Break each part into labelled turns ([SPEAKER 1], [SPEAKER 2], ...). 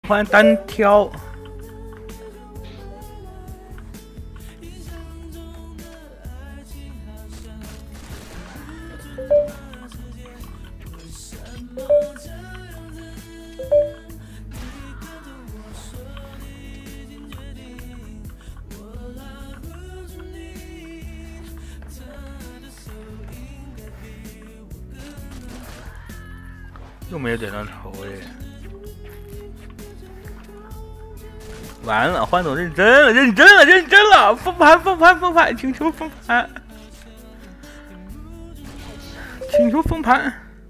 [SPEAKER 1] 欢单挑。又没有点上头哎！完了，欢总认真了，认真了！封盘！请求封盘！请求封盘！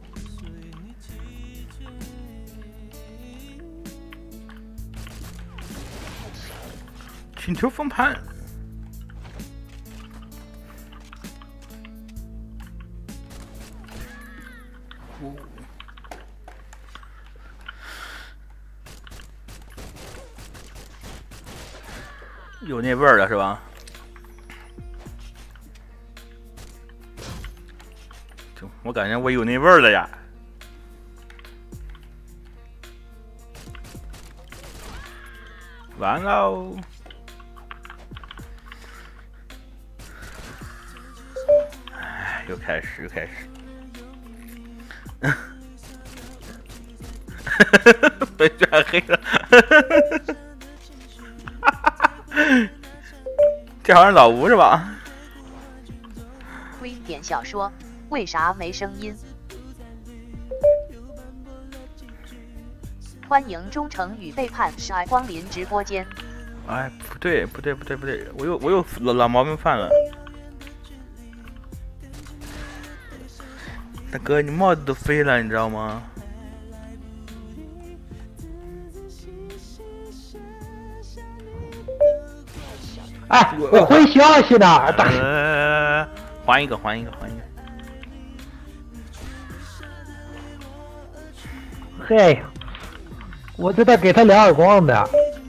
[SPEAKER 1] 请求封盘！有那味儿了是吧？我感觉我有那味儿了呀！完喽！哎，又开始。被转黑了。这好像老吴是吧？
[SPEAKER 2] 微点小说，为啥没声音？欢迎忠诚与背叛晒光临直播间。
[SPEAKER 1] 哎，不对，我又老毛病犯了。大哥，你帽子都飞了，你知道吗？
[SPEAKER 3] 哎，我回消息呢。
[SPEAKER 1] 还一个。
[SPEAKER 3] 嘿，我这得给他2耳光的。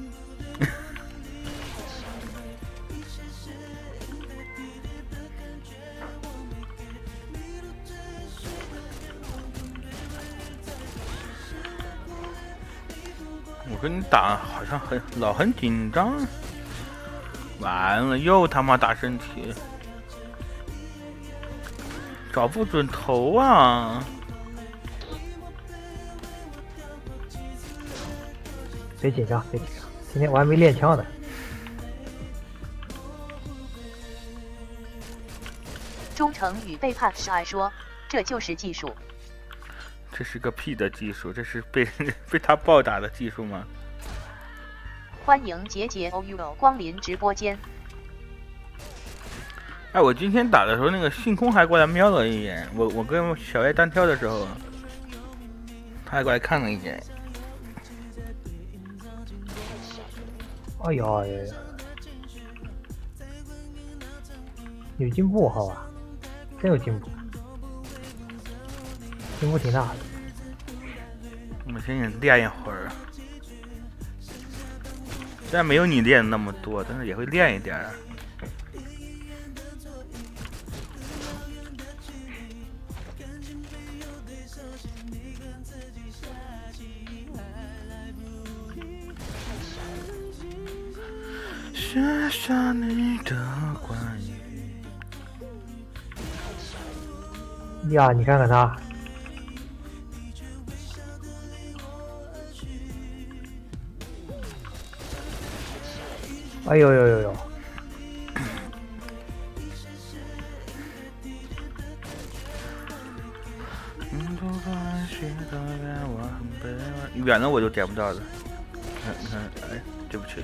[SPEAKER 1] 我跟你打好像很紧张。完了，又他妈打身体，找不准头啊！
[SPEAKER 3] 别紧张，今天我还没练枪呢。
[SPEAKER 2] 忠诚与背叛晒说，这就是技术。
[SPEAKER 1] 这是个屁的技术，这是被他暴打的技术吗？
[SPEAKER 2] 欢迎杰OU 光临直播间。
[SPEAKER 1] 哎，我今天打的时候，那个星空还过来瞄了一眼。我跟小爱单挑的时候，他还过来看了一眼。
[SPEAKER 3] 哎呦，有进步，好吧，真有进步，进步挺大的。
[SPEAKER 1] 我先练一会儿。虽然没有你练的那么多，但是也会练一点。写下你的关于
[SPEAKER 3] 呀，你看看他。哎呦！
[SPEAKER 1] 远了我就点不到了。你看，哎，对不起。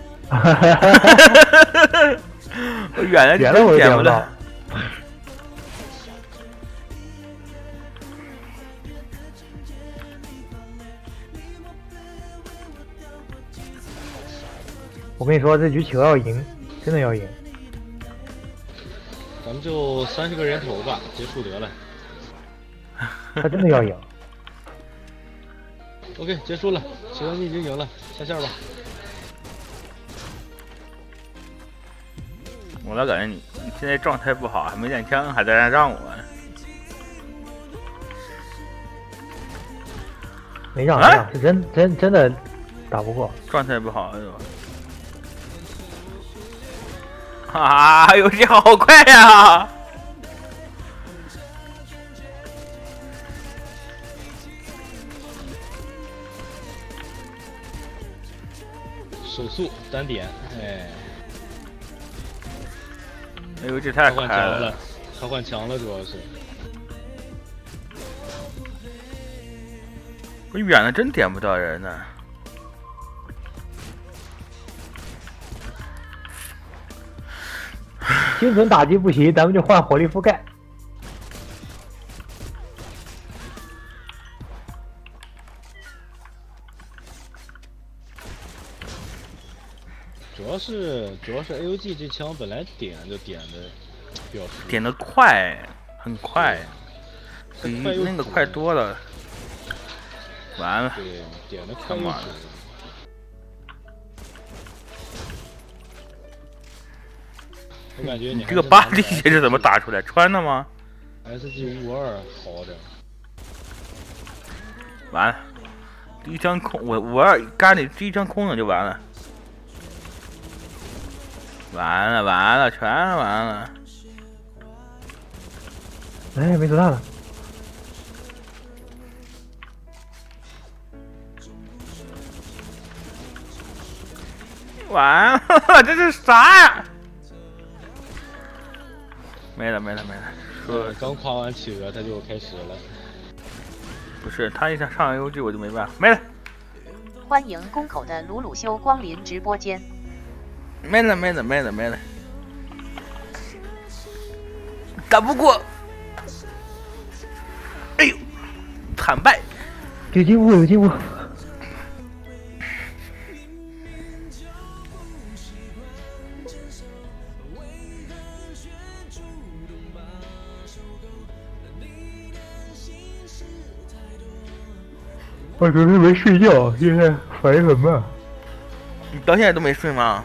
[SPEAKER 1] 我远了
[SPEAKER 3] 我点不到。我跟你说，这局球要赢，真的要赢。
[SPEAKER 4] 咱们就30个人头吧，结束得了。
[SPEAKER 3] 他真的要赢。
[SPEAKER 4] OK， 结束了，齐哥你已经赢了，下线吧。
[SPEAKER 1] 我老感觉你现在状态不好，还没练枪，还在那让我。
[SPEAKER 3] 没让，是真的打不过。
[SPEAKER 1] 状态不好是吧？啊，游戏好快呀！
[SPEAKER 4] 手速单点，哎，
[SPEAKER 1] 哎呦，这太
[SPEAKER 4] 他换
[SPEAKER 1] 快了
[SPEAKER 4] 强了，！他换强了，主要是。
[SPEAKER 1] 我远的真点不到人呢。
[SPEAKER 3] 精准打击不行，咱们就换火力覆盖。
[SPEAKER 4] 主要是 AUG 这枪本来点的比较熟，
[SPEAKER 1] 点的快，很快，比
[SPEAKER 4] 快又
[SPEAKER 1] 那个快多了。完了，
[SPEAKER 4] 对，点的快又准。我感觉你
[SPEAKER 1] 这个巴黎鞋是怎么打出来？穿的吗？
[SPEAKER 4] SG52好着。
[SPEAKER 1] 完了，第一枪空，我52咖喱第一枪空了就完了。完了，全完了。
[SPEAKER 3] 哎，没子弹了。
[SPEAKER 1] 完了，这是啥呀？没了。说
[SPEAKER 4] 刚夸完企鹅，他就开始了。
[SPEAKER 1] 不是，他一上 AUG 我就没办法，没了。
[SPEAKER 2] 欢迎宫口的鲁鲁修光临直播间。
[SPEAKER 1] 没了，打不过，哎呦，惨败。
[SPEAKER 3] 有进步。我昨天没睡觉，现在反应很慢。
[SPEAKER 1] 你到现在都没睡吗？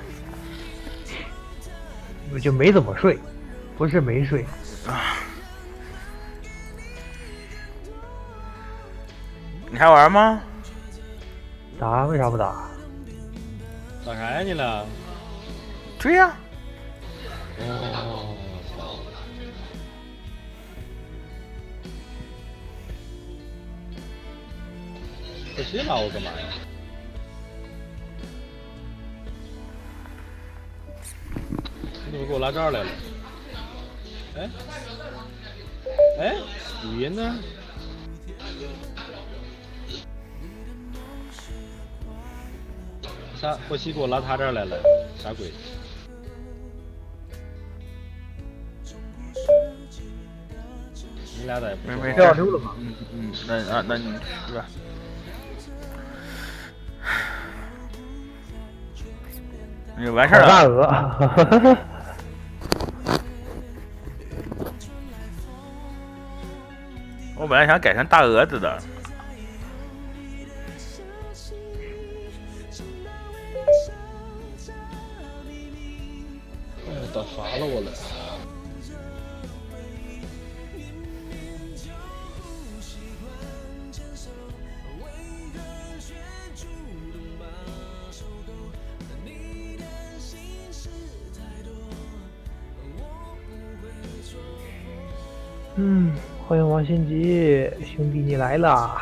[SPEAKER 3] 我就没怎么睡，不是没睡。
[SPEAKER 1] 你还玩吗？
[SPEAKER 3] 打为啥不打？
[SPEAKER 4] 打啥呀你了？
[SPEAKER 1] 追呀！
[SPEAKER 4] 哦，可惜了，我干嘛呀？你怎么给我拉这儿来了？哎，语音呢？啥？霍希给我拉他这儿来了？啥鬼？你俩咋也不说话？
[SPEAKER 1] 没
[SPEAKER 3] 要溜了吗？
[SPEAKER 1] 那你是吧？你完事儿
[SPEAKER 3] 大
[SPEAKER 1] 了。
[SPEAKER 3] 鹅。
[SPEAKER 1] 我本来想改成大蛾子的。
[SPEAKER 4] 哎，打乏了我了。
[SPEAKER 3] 欢迎王新吉，兄弟你来啦！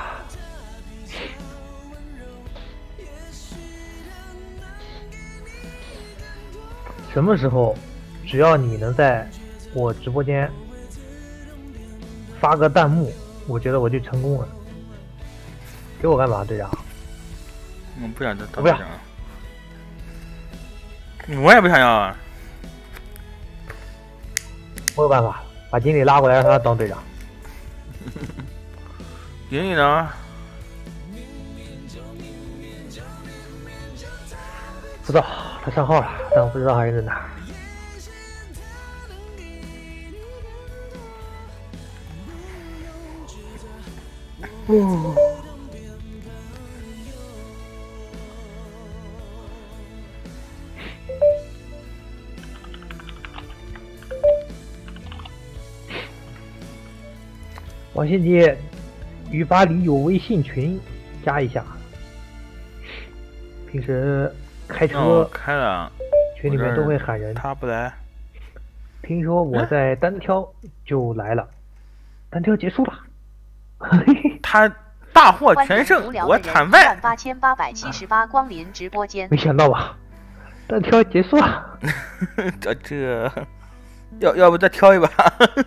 [SPEAKER 3] 什么时候，只要你能在我直播间发个弹幕，我觉得我就成功了。给我干嘛，队长？
[SPEAKER 1] 我不想当
[SPEAKER 3] 我不要
[SPEAKER 1] 队长。我也不想要啊。
[SPEAKER 3] 我有办法，把经理拉过来让他当队长。
[SPEAKER 1] 经理呢？
[SPEAKER 3] 不知道他上号了，但我不知道还在哪。王新杰，与巴黎有微信群，加一下。 平时开
[SPEAKER 1] 我
[SPEAKER 3] 车
[SPEAKER 1] 开了，
[SPEAKER 3] 群里面都会喊人。
[SPEAKER 1] 他不来。
[SPEAKER 3] 听说我在单挑就来了，单挑结束了。
[SPEAKER 1] 他大获全胜，我惨败。
[SPEAKER 2] 18878光临直播间。
[SPEAKER 3] 没想到吧？单挑结束了。
[SPEAKER 1] 这要不再挑一把？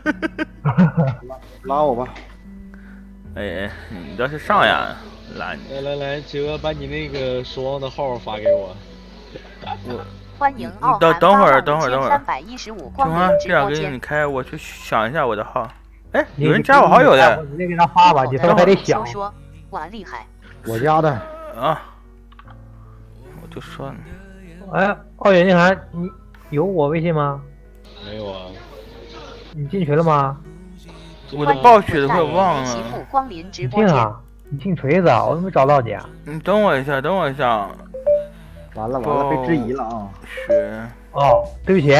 [SPEAKER 5] 拉我吧。
[SPEAKER 1] 哎，你倒是上呀，拉你。
[SPEAKER 4] 来，九哥把你那个守望的号发给我。
[SPEAKER 2] 欢迎奥
[SPEAKER 1] 等会儿。
[SPEAKER 2] 315光临直
[SPEAKER 1] 这样
[SPEAKER 2] 播间。
[SPEAKER 1] 给你开，我去想一下我的号。哎，有人加我好友的。
[SPEAKER 3] 你给他发吧，你他妈还得想。
[SPEAKER 2] 说，我厉害。
[SPEAKER 5] 我加的。
[SPEAKER 1] 啊，我就说呢。
[SPEAKER 3] 哎，奥远，你还你有我微信吗？
[SPEAKER 4] 没有啊。
[SPEAKER 3] 你进群了吗？
[SPEAKER 1] 我的暴雪都快忘了。
[SPEAKER 3] 你进啊？你进锤子啊？我怎么没找到你啊？
[SPEAKER 1] 你等我一下。
[SPEAKER 5] 完了，被质疑了啊！
[SPEAKER 1] 雪。
[SPEAKER 3] 哦，对不起。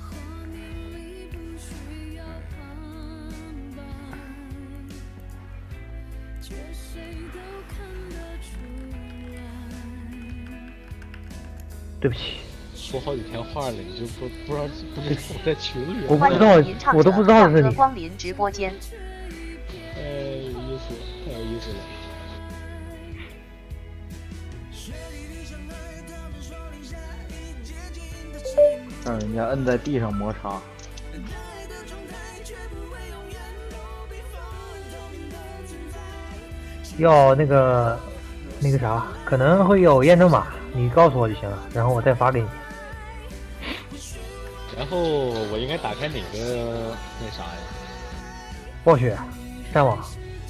[SPEAKER 3] 对不起。
[SPEAKER 4] 说好几天话了，你就不知道我在群里。
[SPEAKER 3] 我不知道，我都不知道是你。
[SPEAKER 2] 光临直播间。
[SPEAKER 4] 太有意思了。
[SPEAKER 5] 让人家摁在地上摩擦。
[SPEAKER 3] 要那个啥，可能会有验证码，你告诉我就行了，然后我再发给你。
[SPEAKER 4] 然后我应该打开哪个那啥呀？
[SPEAKER 3] 暴雪，上网。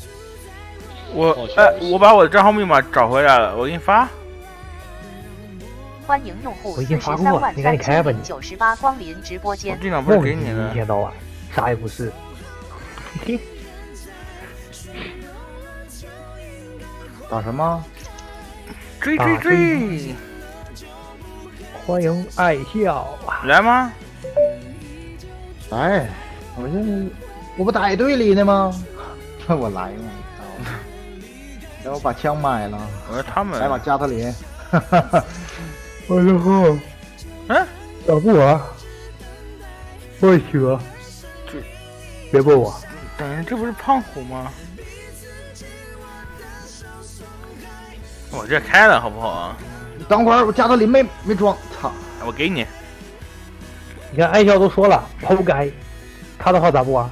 [SPEAKER 1] 我把我的账号密码找回来了，我给你发。
[SPEAKER 2] 欢迎用户
[SPEAKER 3] 43万
[SPEAKER 2] 3098光临直播间。
[SPEAKER 1] 我这两不是给你的。
[SPEAKER 3] 一天到晚啥也不是。
[SPEAKER 5] 打什么？
[SPEAKER 1] 追！
[SPEAKER 3] 欢迎爱笑。
[SPEAKER 1] 来吗？
[SPEAKER 5] 来，我不打队里呢吗？我来嘛。让我把枪买了。
[SPEAKER 1] 我说他们
[SPEAKER 5] 来把加特林。
[SPEAKER 3] 我的号。打不完。我去。别问我。
[SPEAKER 1] 等这不是胖虎吗？我这开了好不好啊？
[SPEAKER 5] 你等会儿，我加特林没装，操！
[SPEAKER 1] 我给你。
[SPEAKER 3] 你看爱笑都说了，活该，他的号打不完。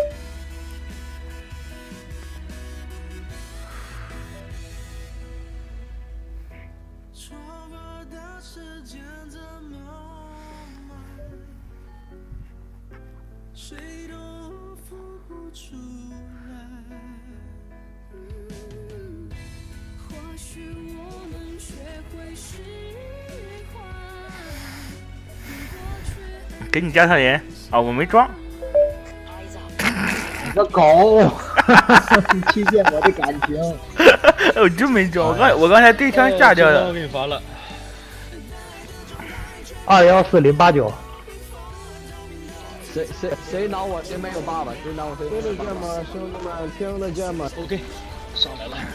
[SPEAKER 1] 给你加特林啊，我没装。
[SPEAKER 5] 你个狗！你欺骗我的感情。
[SPEAKER 1] 我真没装，我刚才对枪下掉的。
[SPEAKER 4] 我给你发了。
[SPEAKER 3] 214089。
[SPEAKER 6] 谁挠我谁没有爸爸，谁挠我谁没有爸爸。听得见吗，兄弟们？听得见吗
[SPEAKER 4] ？OK， 上来了。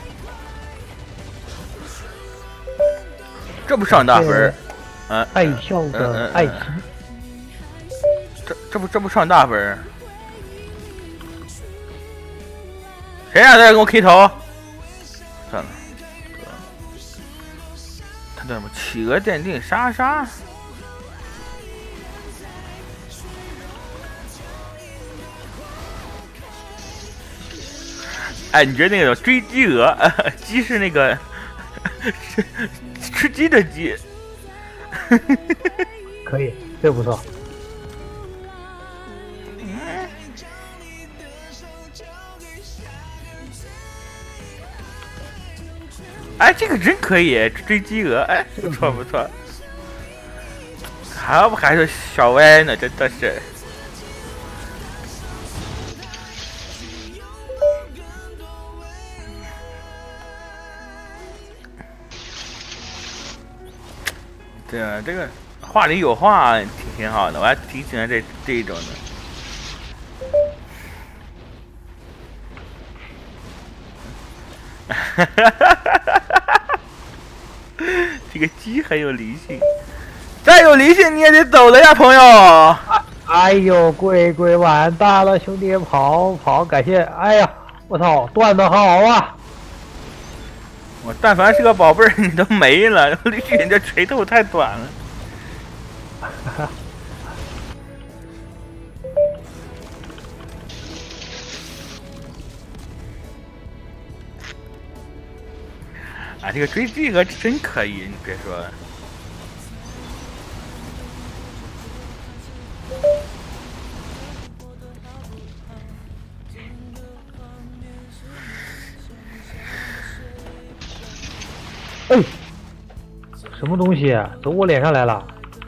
[SPEAKER 1] 这不上大分？
[SPEAKER 3] 爱笑的爱情。
[SPEAKER 1] 这不上大分？谁呀？在给我 K 头？算了，他叫什么？企鹅奠定莎。哎，你觉得那个追鸡鹅？鸡是那个吃鸡的鸡。
[SPEAKER 3] 可以，这不错。
[SPEAKER 1] 哎，这个真可以追鸡鹅，哎，不错。还是小歪呢，真的是。对啊，这个话里有话，挺好的，我还挺喜欢这一种的。 这个鸡很有灵性，再有灵性你也得走了呀，朋友。
[SPEAKER 3] 哎呦，贵完蛋了，兄弟，跑，感谢！哎呀，我操，断的好啊！
[SPEAKER 1] 我但凡是个宝贝儿，你都没了，绿巨人这锤头太短了。啊，这个追这个真可以，你别说。
[SPEAKER 3] 哎，什么东西都我脸上来了？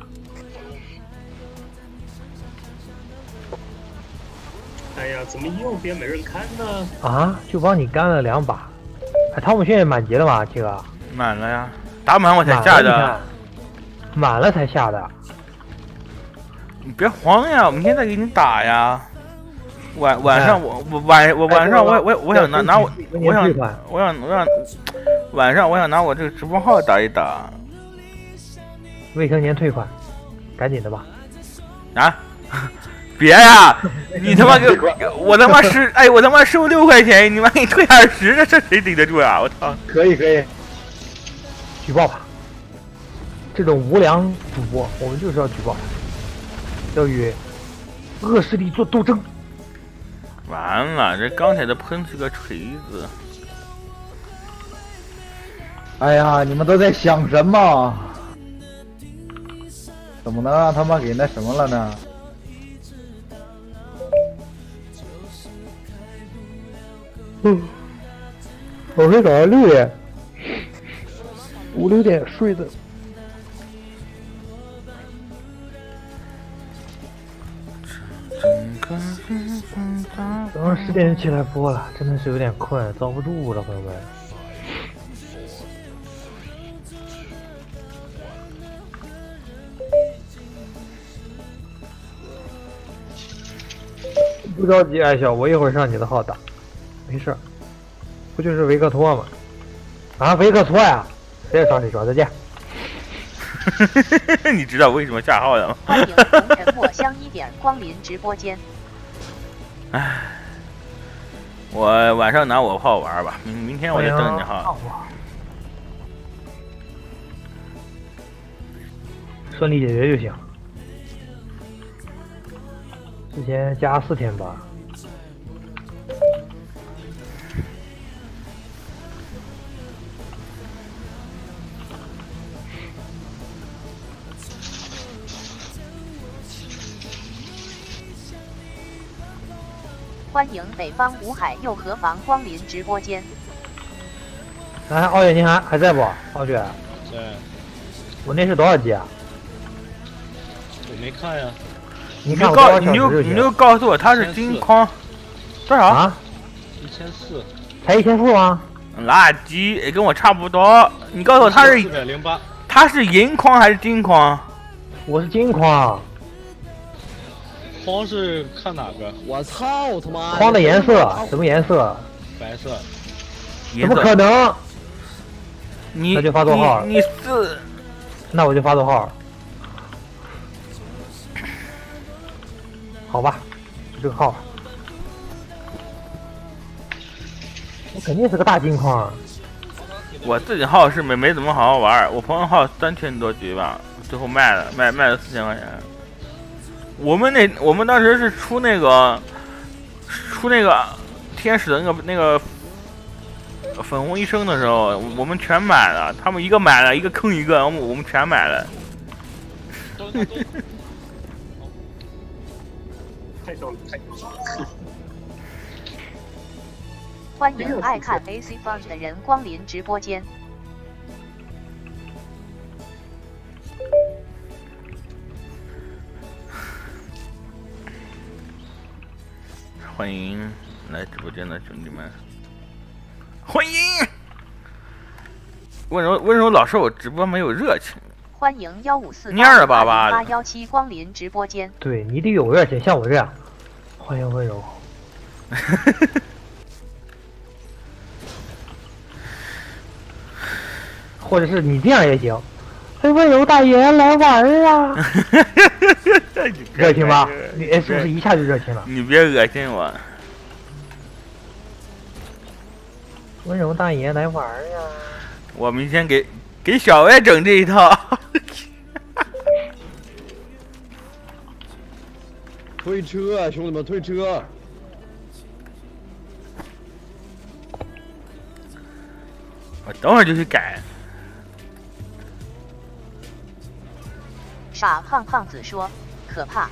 [SPEAKER 7] 哎呀，怎么右边没人看呢？
[SPEAKER 3] 啊，就帮你干了2把。哎，汤姆现在满级了吗？这个
[SPEAKER 1] 满了呀，打满我才下的。
[SPEAKER 3] 满了才下的。
[SPEAKER 1] 你别慌呀，我明天再给你打呀。晚上晚上我想拿我想晚上我想拿我这个直播号打一打。
[SPEAKER 3] 未成年退款，赶紧的吧。
[SPEAKER 1] 啊！别呀！你他妈给我他妈我他妈收6块钱，你妈给你退20，这谁顶得住呀？我操！
[SPEAKER 5] 可以，
[SPEAKER 3] 举报吧！这种无良主播，我们就是要举报，要与恶势力做斗争。
[SPEAKER 1] 完了，这刚才的喷是个锤子。
[SPEAKER 5] 哎呀，你们都在想什么？怎么能让他们给那什么了呢？
[SPEAKER 3] 我是早上6点，5、6点睡的。早上10点就起来播了，真的是有点困，遭不住了，朋友们。不着急，爱笑，我一会儿上你的号打，没事。不就是维克托吗？啊，维克托呀！谁也找谁说再见。
[SPEAKER 1] 你知道为什么下号的吗？
[SPEAKER 2] 欢迎红尘墨香1点光临直播间。
[SPEAKER 1] 唉，我晚上拿我号玩吧，明天我就登你号。
[SPEAKER 3] 顺利解决就行。之前加4天吧。
[SPEAKER 2] 欢迎北方五海又何妨光临直播间。
[SPEAKER 3] 哎，傲月你还在不？傲月。
[SPEAKER 4] 在。
[SPEAKER 3] 我那是多少级啊？
[SPEAKER 4] 我没看呀。
[SPEAKER 1] 你就告诉我他是金框多少
[SPEAKER 3] 啊
[SPEAKER 4] ？1400。
[SPEAKER 3] 才1400吗？
[SPEAKER 1] 垃圾，也跟我差不多。你告诉我他是
[SPEAKER 4] 408。
[SPEAKER 1] 他是银框还是金框？
[SPEAKER 3] 我是金框。
[SPEAKER 4] 框是看哪个？
[SPEAKER 6] 我操他妈！
[SPEAKER 3] 框的颜色什么颜色？
[SPEAKER 4] 白色。
[SPEAKER 3] 怎么可能？
[SPEAKER 1] 那
[SPEAKER 3] 就发错号了。
[SPEAKER 1] 你是？
[SPEAKER 3] 那我就发错号了。好吧，就这个号。我肯定是个大金框。
[SPEAKER 1] 我自己号是没怎么好好玩，我朋友号3000多局吧，最后卖了4000块钱。我们当时是出那个天使的那个粉红医生的时候，我们全买了，他们一个买了一个坑一个，我们全买了。
[SPEAKER 7] 太逗了。
[SPEAKER 2] 欢迎爱看 AC Fun 的人光临直播间。
[SPEAKER 1] 欢迎来直播间的兄弟们，欢迎！温柔老说我直播没有热情。
[SPEAKER 2] 欢迎154817光临直播间。
[SPEAKER 3] 对你得有热情，像我这样。欢迎温柔。或者是你这样也行， 这温柔大爷来玩儿啊！热情吧？你是不是一下就热情了？
[SPEAKER 1] 你别恶心我。
[SPEAKER 3] 温柔大爷来玩儿呀！
[SPEAKER 1] 我明天给小歪整这一套。
[SPEAKER 6] 推车，兄弟们推车！
[SPEAKER 1] 我等会儿就去改。
[SPEAKER 2] 傻胖子说：“可怕。”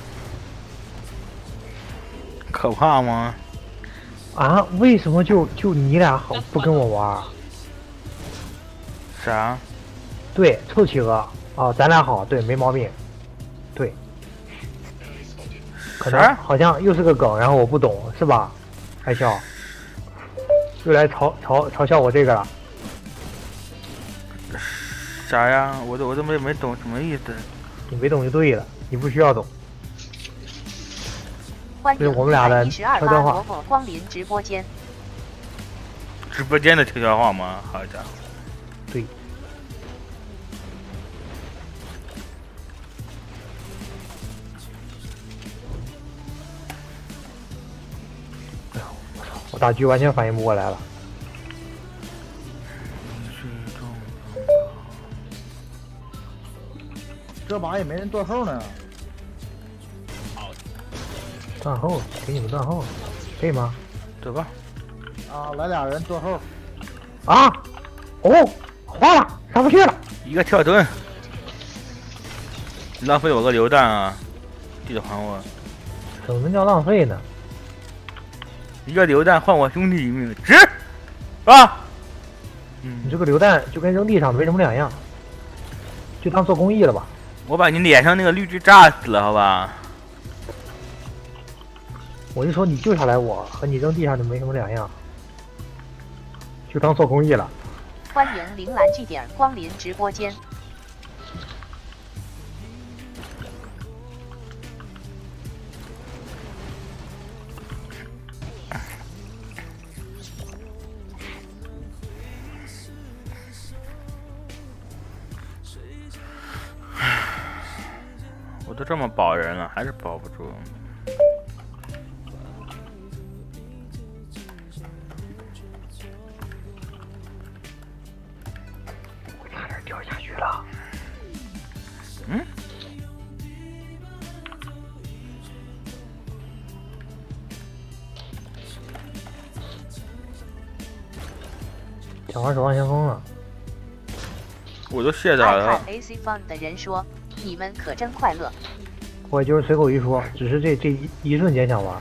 [SPEAKER 1] 可怕吗？
[SPEAKER 3] 啊？为什么就你俩好不跟我玩？
[SPEAKER 1] 啥？
[SPEAKER 3] 对，臭企鹅。哦，咱俩好，对，没毛病。对。可能好像又是个梗，然后我不懂，是吧？爱笑。又来嘲笑我这个了。
[SPEAKER 1] 啥呀？我都没懂什么意思。
[SPEAKER 3] 你没懂就对了，你不需要懂。
[SPEAKER 2] 欢迎
[SPEAKER 3] 我们俩的
[SPEAKER 2] 12
[SPEAKER 3] 悄悄话。
[SPEAKER 2] 萝卜光临直播间。
[SPEAKER 1] 直播间的悄悄话吗？好家伙！
[SPEAKER 3] 对。哎呦，我操！我大狙完全反应不过来了。
[SPEAKER 5] 这把也没人断后呢。
[SPEAKER 3] 断后，给你们断后，可以吗？
[SPEAKER 1] 走吧。
[SPEAKER 5] 啊，来俩人断后。
[SPEAKER 3] 啊！哦，花了，上不去了。
[SPEAKER 1] 一个跳蹲，浪费我个榴弹啊！记得还我。
[SPEAKER 3] 怎么能叫浪费呢？
[SPEAKER 1] 一个榴弹换我兄弟一命，值啊！
[SPEAKER 3] 你这个榴弹就跟扔地上没什么两样，就当做公益了吧。
[SPEAKER 1] 我把你脸上那个绿枝炸死了，好吧？
[SPEAKER 3] 我就说你救下来我和你扔地上就没什么两样，就当做公益了。
[SPEAKER 2] 欢迎铃兰祭点光临直播间。
[SPEAKER 1] 我都这么保人了，还是保不住。
[SPEAKER 3] 我差点掉下去了。
[SPEAKER 1] 嗯？
[SPEAKER 3] 想玩守望先锋了。
[SPEAKER 1] 我都卸载了。
[SPEAKER 2] 爱看 AC Fun 的人说：“你们可真快乐。”
[SPEAKER 3] 我就是随口一说，只是这一瞬间想玩。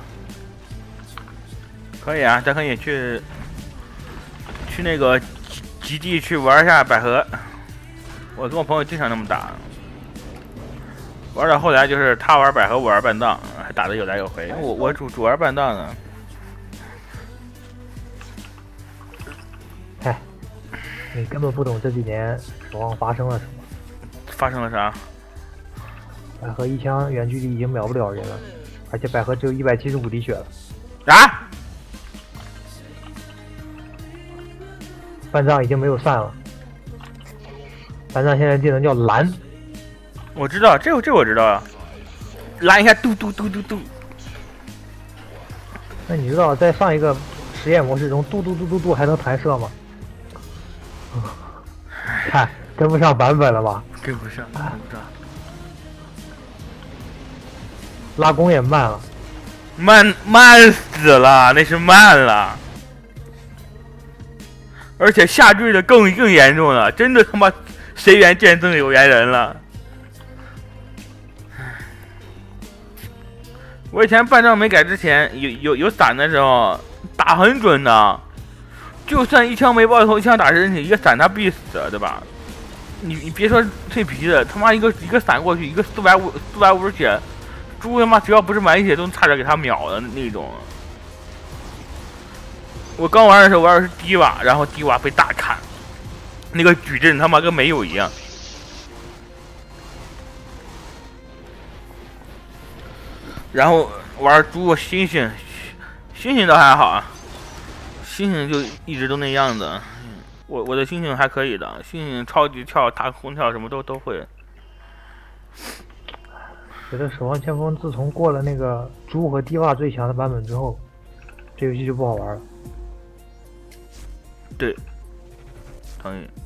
[SPEAKER 1] 可以啊，咱可以去那个极地去玩一下百合。我跟我朋友经常那么打，玩到后来就是他玩百合，我玩半档，还打得有来有回。我主玩半档呢。
[SPEAKER 3] 嗨，你根本不懂这几年守望发生了什么。
[SPEAKER 1] 发生了啥？
[SPEAKER 3] 百合一枪远距离已经秒不了人了，而且百合只有175滴血了。
[SPEAKER 1] 啊！
[SPEAKER 3] 半藏已经没有散了，半藏现在技能叫蓝。
[SPEAKER 1] 我知道，这我知道啊，蓝一下嘟嘟嘟嘟嘟。
[SPEAKER 3] 那你知道在上一个实验模式中嘟嘟嘟嘟嘟还能弹射吗？看跟不上版本了吧？
[SPEAKER 1] 跟不上，跟不上。
[SPEAKER 3] 拉弓也慢了，
[SPEAKER 1] 慢死了，那是慢了。而且下坠的更严重了，真的他妈谁缘见证有缘人了。我以前半杖没改之前，有伞的时候打很准的，就算一枪没爆头，一枪打身体，一个伞他必死，对吧？你别说脆皮的，他妈一个伞过去，一个450血，猪他妈只要不是满血都差点给他秒的那种。我刚玩的时候玩的是低瓦，然后低瓦被大砍，那个矩阵他妈跟没有一样。然后玩猪星星倒还好啊，星星就一直都那样子。 我的星星还可以的，星星超级跳、大空跳什么都会。
[SPEAKER 3] 觉得《守望先锋》自从过了那个猪和低洼最强的版本之后，这游戏就不好玩了。
[SPEAKER 1] 对，同意。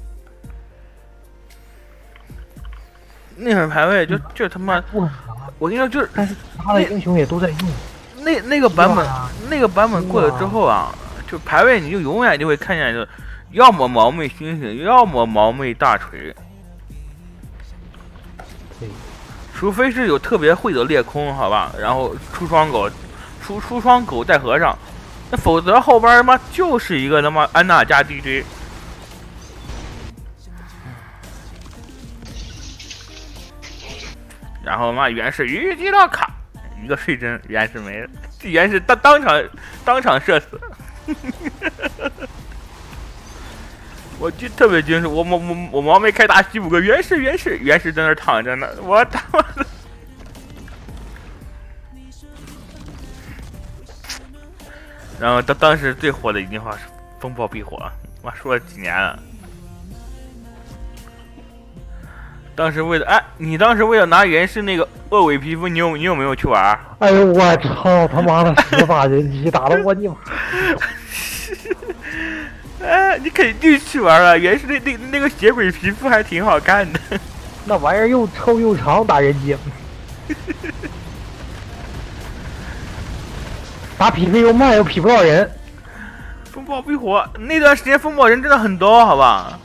[SPEAKER 1] 那会儿排位就他妈，我跟你说，就是
[SPEAKER 3] 但是他的英雄也都在用。
[SPEAKER 1] 那个版本过了之后啊，就排位你就永远就会看见，就要么毛妹星星，要么毛妹大锤。
[SPEAKER 3] 对。
[SPEAKER 1] 除非是有特别会的裂空，好吧，然后出双狗，出双狗带和尚，那否则后边他妈就是一个他妈安娜加 DJ， 然后妈原始虞姬到卡，一个睡针原始没了，原始当场射死，我就特别惊喜，我毛没开大15个原始在那躺着呢，我他妈的！然后当时最火的一句话是“风暴必火”，我说了几年了。当时你当时为了拿原始那个恶尾皮肤，你有没有去玩？
[SPEAKER 3] 哎呦我操他妈的10把人机打得我你妈！
[SPEAKER 1] 哎，你肯定去玩了，原始那个血鬼皮肤还挺好看的。
[SPEAKER 3] 那玩意儿又臭又长，打人机。打匹配又慢又匹不到人。
[SPEAKER 1] 风暴必火，那段时间风暴人真的很多，好吧？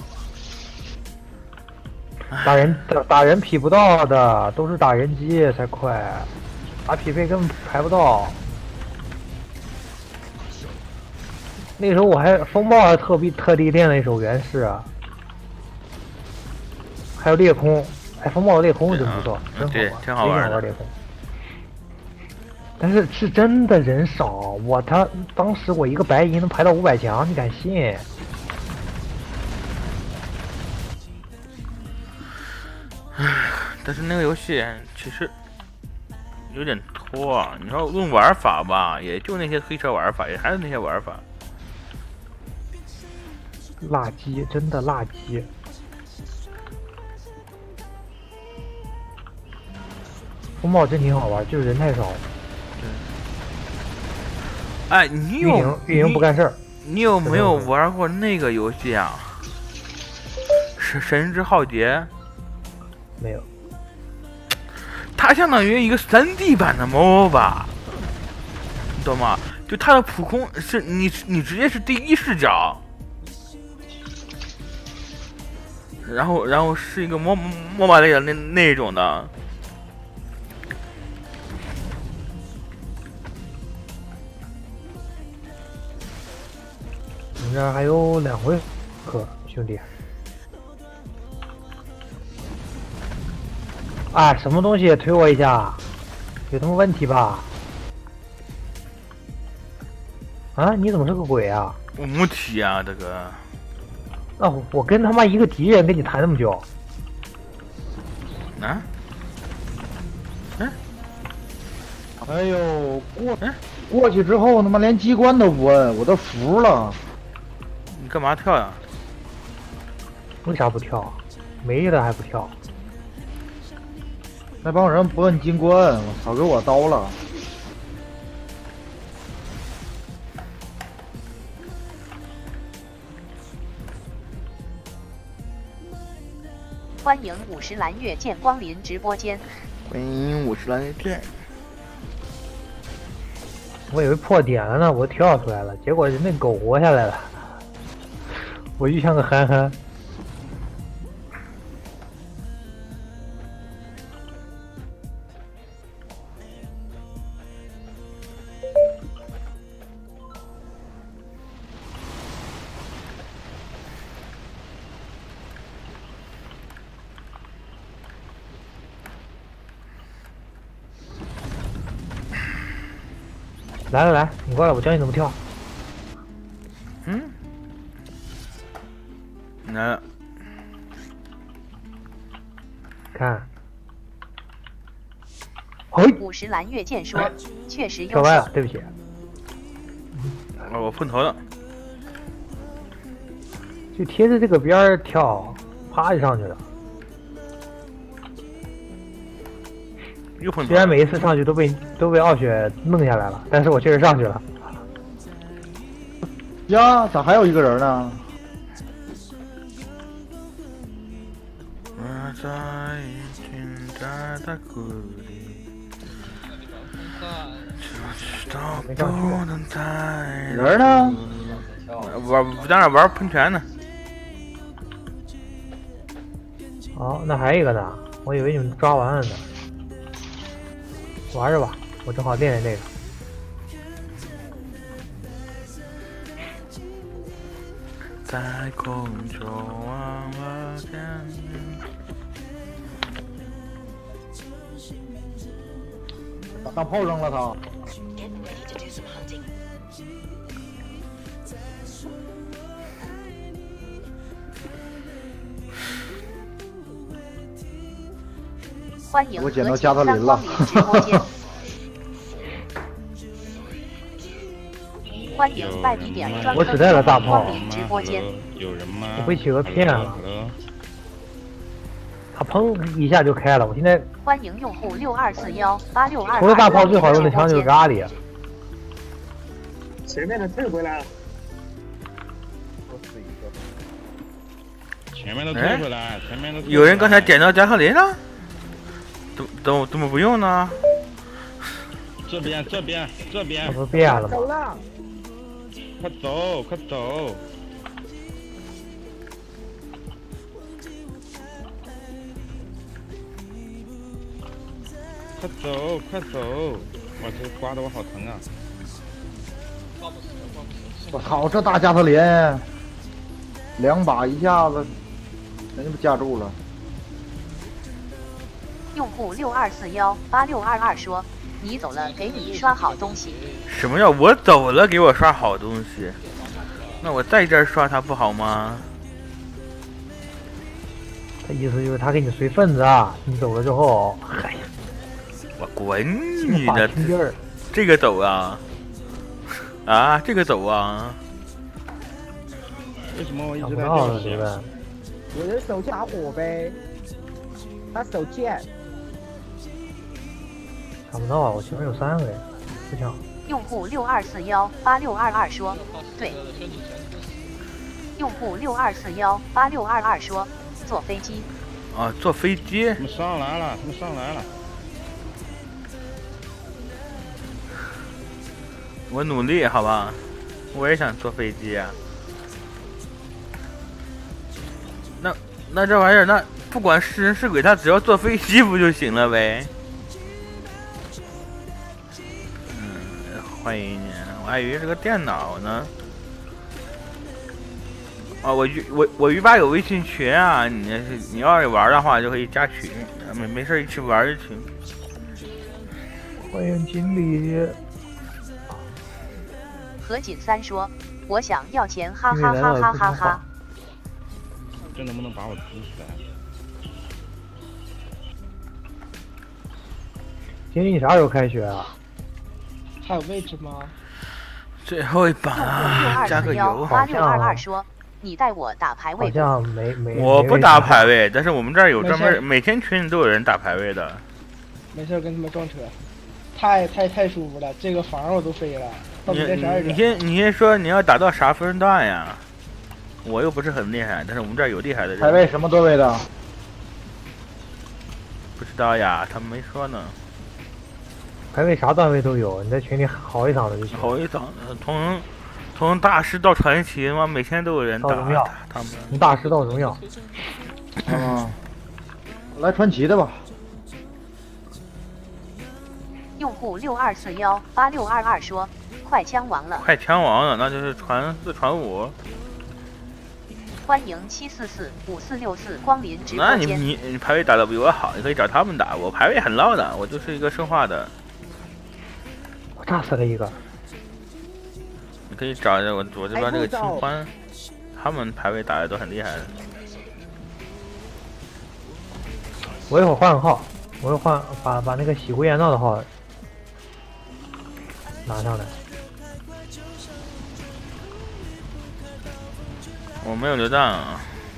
[SPEAKER 3] 打人匹不到的，都是打人机才快，打匹配根本排不到。那时候我还风暴还特地练了一手原始啊，还有裂空，哎，风暴的裂空真不错，真好玩，
[SPEAKER 1] 挺好玩的
[SPEAKER 3] 裂空。但是是真的人少，当时我一个白银能排到500强，你敢信？
[SPEAKER 1] 但是那个游戏其实有点拖啊，你说论玩法吧，也就那些推车玩法，也还是那些玩法。
[SPEAKER 3] 垃圾，真的垃圾。风暴真挺好玩，就是人太少。
[SPEAKER 1] 哎，你
[SPEAKER 3] 运营不干事儿。
[SPEAKER 1] 你有没有玩过那个游戏啊？是神之浩劫？
[SPEAKER 3] 没有。
[SPEAKER 1] 它相当于一个3D 版的 MOBA， 你懂吗？就它的普空是你直接是第一视角，然后是一个MOBA类的那种的。
[SPEAKER 3] 你这还有2回合，兄弟。啊，什么东西推我一下？有什么问题吧？啊，你怎么是个鬼啊？
[SPEAKER 1] 我母体啊，这个。
[SPEAKER 3] 啊，我跟他妈一个敌人跟你谈那么久。
[SPEAKER 1] 啊？嗯？
[SPEAKER 5] 哎呦，过去之后他妈连机关都不摁，我都服了。
[SPEAKER 1] 你干嘛跳呀？
[SPEAKER 3] 为啥不跳？没了还不跳？
[SPEAKER 5] 那帮人不摁金冠，我操，给我刀了！
[SPEAKER 2] 欢迎50蓝月见光临直播间。
[SPEAKER 1] 欢迎50蓝月见。
[SPEAKER 3] 我以为破点了呢，我跳出来了，结果人那狗活下来了，我就像个憨憨。来，你过来，我教你怎么跳。
[SPEAKER 1] 嗯，来了。
[SPEAKER 3] 看。嘿
[SPEAKER 2] ，50蓝月见说，确实
[SPEAKER 3] 跳歪了，对不起。
[SPEAKER 1] 我碰头了。
[SPEAKER 3] 就贴着这个边儿跳，啪就上去了。
[SPEAKER 1] 又碰
[SPEAKER 3] 虽然每一次上去都被傲雪弄下来了，但是我确实上去了。
[SPEAKER 5] 呀，咋还有一个人呢？
[SPEAKER 1] 我在一群在的谷里，就知道不能再
[SPEAKER 5] 人呢？
[SPEAKER 1] 在那玩喷泉呢。
[SPEAKER 3] 哦，那还有一个呢，我以为你们抓完了呢。玩着吧，我正好练练这个。
[SPEAKER 1] 在空中望了天。
[SPEAKER 5] 把大炮扔了他。
[SPEAKER 2] 欢迎
[SPEAKER 5] 我捡到
[SPEAKER 2] 和
[SPEAKER 5] 加特林了。
[SPEAKER 2] 直播间。欢迎拜比点专
[SPEAKER 3] 我只带了大炮。
[SPEAKER 2] 直播间。
[SPEAKER 4] 有人吗？
[SPEAKER 3] 我被企鹅骗了。他砰一下就开了，我现在。
[SPEAKER 2] 欢迎用户62418622。
[SPEAKER 3] 除了大炮最好用的枪就是咖喱。
[SPEAKER 7] 前面的退回来了。
[SPEAKER 4] 前面都退回来，前面都。
[SPEAKER 1] 有人刚才点到加特林了？怎么不用呢？
[SPEAKER 4] 这边。
[SPEAKER 3] 我都变了吗？
[SPEAKER 6] 走了。
[SPEAKER 4] 快走！快走！哇，这刮得我好疼啊！
[SPEAKER 5] 我操，这大加特林，2把一下子，人家不架住了。
[SPEAKER 2] 用户62418622说：“你走了，给你刷好东西。”
[SPEAKER 1] 什么叫我走了给我刷好东西？那我在这儿刷它不好吗？
[SPEAKER 3] 他意思就是他给你随份子啊，你走了之后，嗨，
[SPEAKER 1] 我滚你的！
[SPEAKER 3] 劲儿，
[SPEAKER 1] 这个走啊！啊，这个走啊！
[SPEAKER 4] 为什么我一直在
[SPEAKER 3] 想不到了，这个。
[SPEAKER 6] 有人手架火呗，他手贱。
[SPEAKER 3] 想不到啊，我前面有3个人，不抢。
[SPEAKER 2] 用户62418622说：“对。”用户62418622说：“坐飞机。”
[SPEAKER 1] 啊，坐飞机。
[SPEAKER 4] 他们上来了。
[SPEAKER 1] 我努力，好吧，我也想坐飞机啊。那这玩意儿，那不管是人是鬼，他只要坐飞机不就行了呗？欢迎你，我还以为是个电脑呢。啊，我鱼吧有微信群啊，你要是玩的话就可以加群，没事一起玩就行。
[SPEAKER 3] 欢迎经理。
[SPEAKER 2] 何锦三说：“我想要钱，哈哈哈哈哈哈。”
[SPEAKER 4] 这能不能把我支出来？
[SPEAKER 3] 经理，你啥时候开学啊？
[SPEAKER 6] 还有位置吗？
[SPEAKER 1] 最后一把啊，加个油。
[SPEAKER 2] 8622说：“你带我打排位。”
[SPEAKER 3] 好像没。
[SPEAKER 1] 我不打排位，但是我们这儿有专门，每天群里都有人打排位的。
[SPEAKER 6] 没事，跟他们撞车，太舒服了，这个房我都飞了。
[SPEAKER 1] 你先说你要打到啥分段呀？我又不是很厉害，但是我们这儿有厉害的人。
[SPEAKER 5] 排位什么段位的？
[SPEAKER 1] 不知道呀，他们没说呢。
[SPEAKER 3] 排位啥段位都有，你在群里吼一嗓子就行。
[SPEAKER 1] 吼一嗓子，从大师到传奇嘛，每天都有人打。
[SPEAKER 3] 到荣耀，
[SPEAKER 1] 他们
[SPEAKER 3] 从大师到荣耀。
[SPEAKER 5] 来传奇的吧。
[SPEAKER 2] 用户62418622说：“快枪王了。”
[SPEAKER 1] 快枪王了，那就是传4传5。
[SPEAKER 2] 欢迎7445464光临直播间。
[SPEAKER 1] 那你排位打得比我好，你可以找他们打。我排位很捞的，我就是一个生化的。
[SPEAKER 3] 我炸死了一个。
[SPEAKER 1] 你可以找着我这边这个清欢，他们排位打的都很厉害的。
[SPEAKER 3] 我一会儿换个号，我一会儿把那个洗灰岩道的号拿上来。
[SPEAKER 1] 我没有榴弹啊，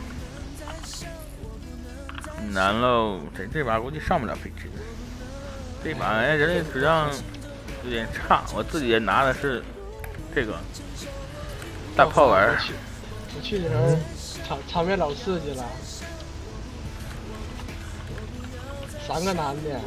[SPEAKER 1] 难喽！这把估计上不了飞机。这把人类质量有点差，我自己也拿的是这个大炮丸。
[SPEAKER 6] 我去的时候场面老刺激了，3个男的。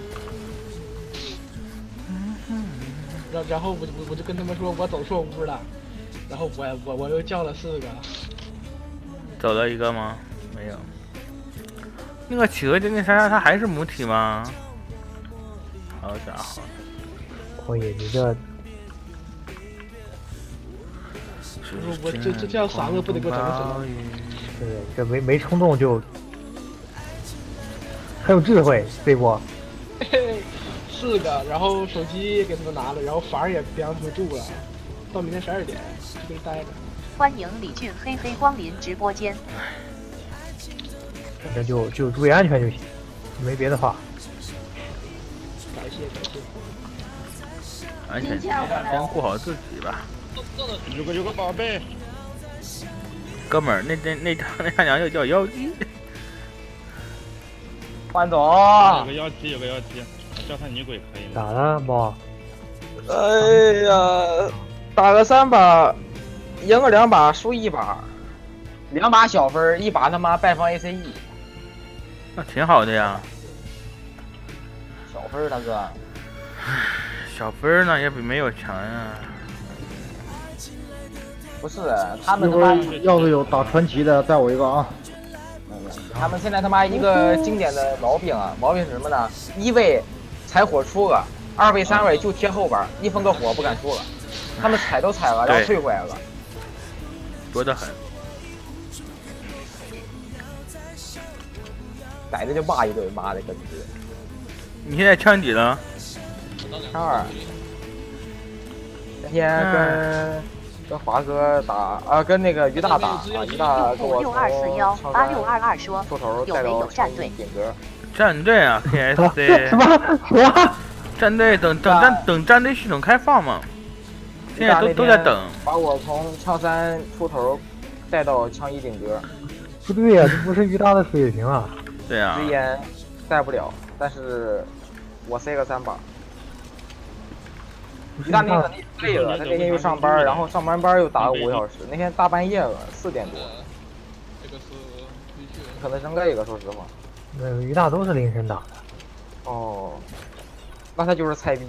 [SPEAKER 6] 然后我就跟他们说我走错屋了，然后我又叫了4个。
[SPEAKER 1] 走了一个吗？没有。那个企鹅精灵莎莎它还是母体吗？好家伙！
[SPEAKER 3] 可以，你这
[SPEAKER 6] 我这样3个不得给我整死了。
[SPEAKER 3] 对，这没冲动就很有智慧，这波。
[SPEAKER 6] 嘿嘿，4个，然后手机给他们拿了，然后房儿也别让他们住了，到明天12点就给你待着。
[SPEAKER 2] 欢迎李俊黑黑光临直播间。
[SPEAKER 3] 反正就注意安全就行，没别的话。
[SPEAKER 6] 感谢。
[SPEAKER 1] 安全先顾好自己吧。
[SPEAKER 4] 有个宝贝。
[SPEAKER 1] 哥们儿，那他娘又叫妖姬。
[SPEAKER 8] 换总。
[SPEAKER 4] 有个妖姬，叫他女鬼可以吗？
[SPEAKER 3] 咋了，猫？
[SPEAKER 8] 哎呀，打个3把，赢个2把，输1把，2把小分，1把他妈败方 ACE。
[SPEAKER 1] 那挺好的呀。
[SPEAKER 8] 小分大哥。
[SPEAKER 1] 小分呢也比没有强呀。
[SPEAKER 8] 不是，他们他妈
[SPEAKER 5] 要是有打传奇的，带我一个啊。
[SPEAKER 8] 他们现在他妈一个经典的毛病是什么呢？1位踩火出了，2位3位就贴后边，1分个火不敢出了。他们踩都踩了，然后退回来了，
[SPEAKER 1] 多得很。
[SPEAKER 8] 逮着就骂一顿，妈的个逼！
[SPEAKER 1] 你现在枪几了？
[SPEAKER 8] 枪2。那天跟华哥打啊，跟那个于大打，于大跟我从
[SPEAKER 2] 62418622说
[SPEAKER 8] 出头
[SPEAKER 2] 有没有战队？
[SPEAKER 1] 战队啊 ，KSC
[SPEAKER 3] 什么？
[SPEAKER 1] 战队等战队系统开放嘛？现在都在等。
[SPEAKER 8] 把我从枪3出头带到枪1顶格。
[SPEAKER 3] 不对呀，这不是于大的水平啊。
[SPEAKER 1] 对啊。
[SPEAKER 8] 直言带不了，但是我塞个3把。于大那天肯定累了，他那天又上班，然后上班又打了5个小时，那天大半夜了，4点多。
[SPEAKER 6] 这个是
[SPEAKER 8] 可能真累了，说实话。
[SPEAKER 3] 于大都是凌晨打的。
[SPEAKER 8] 哦，那他就是菜逼。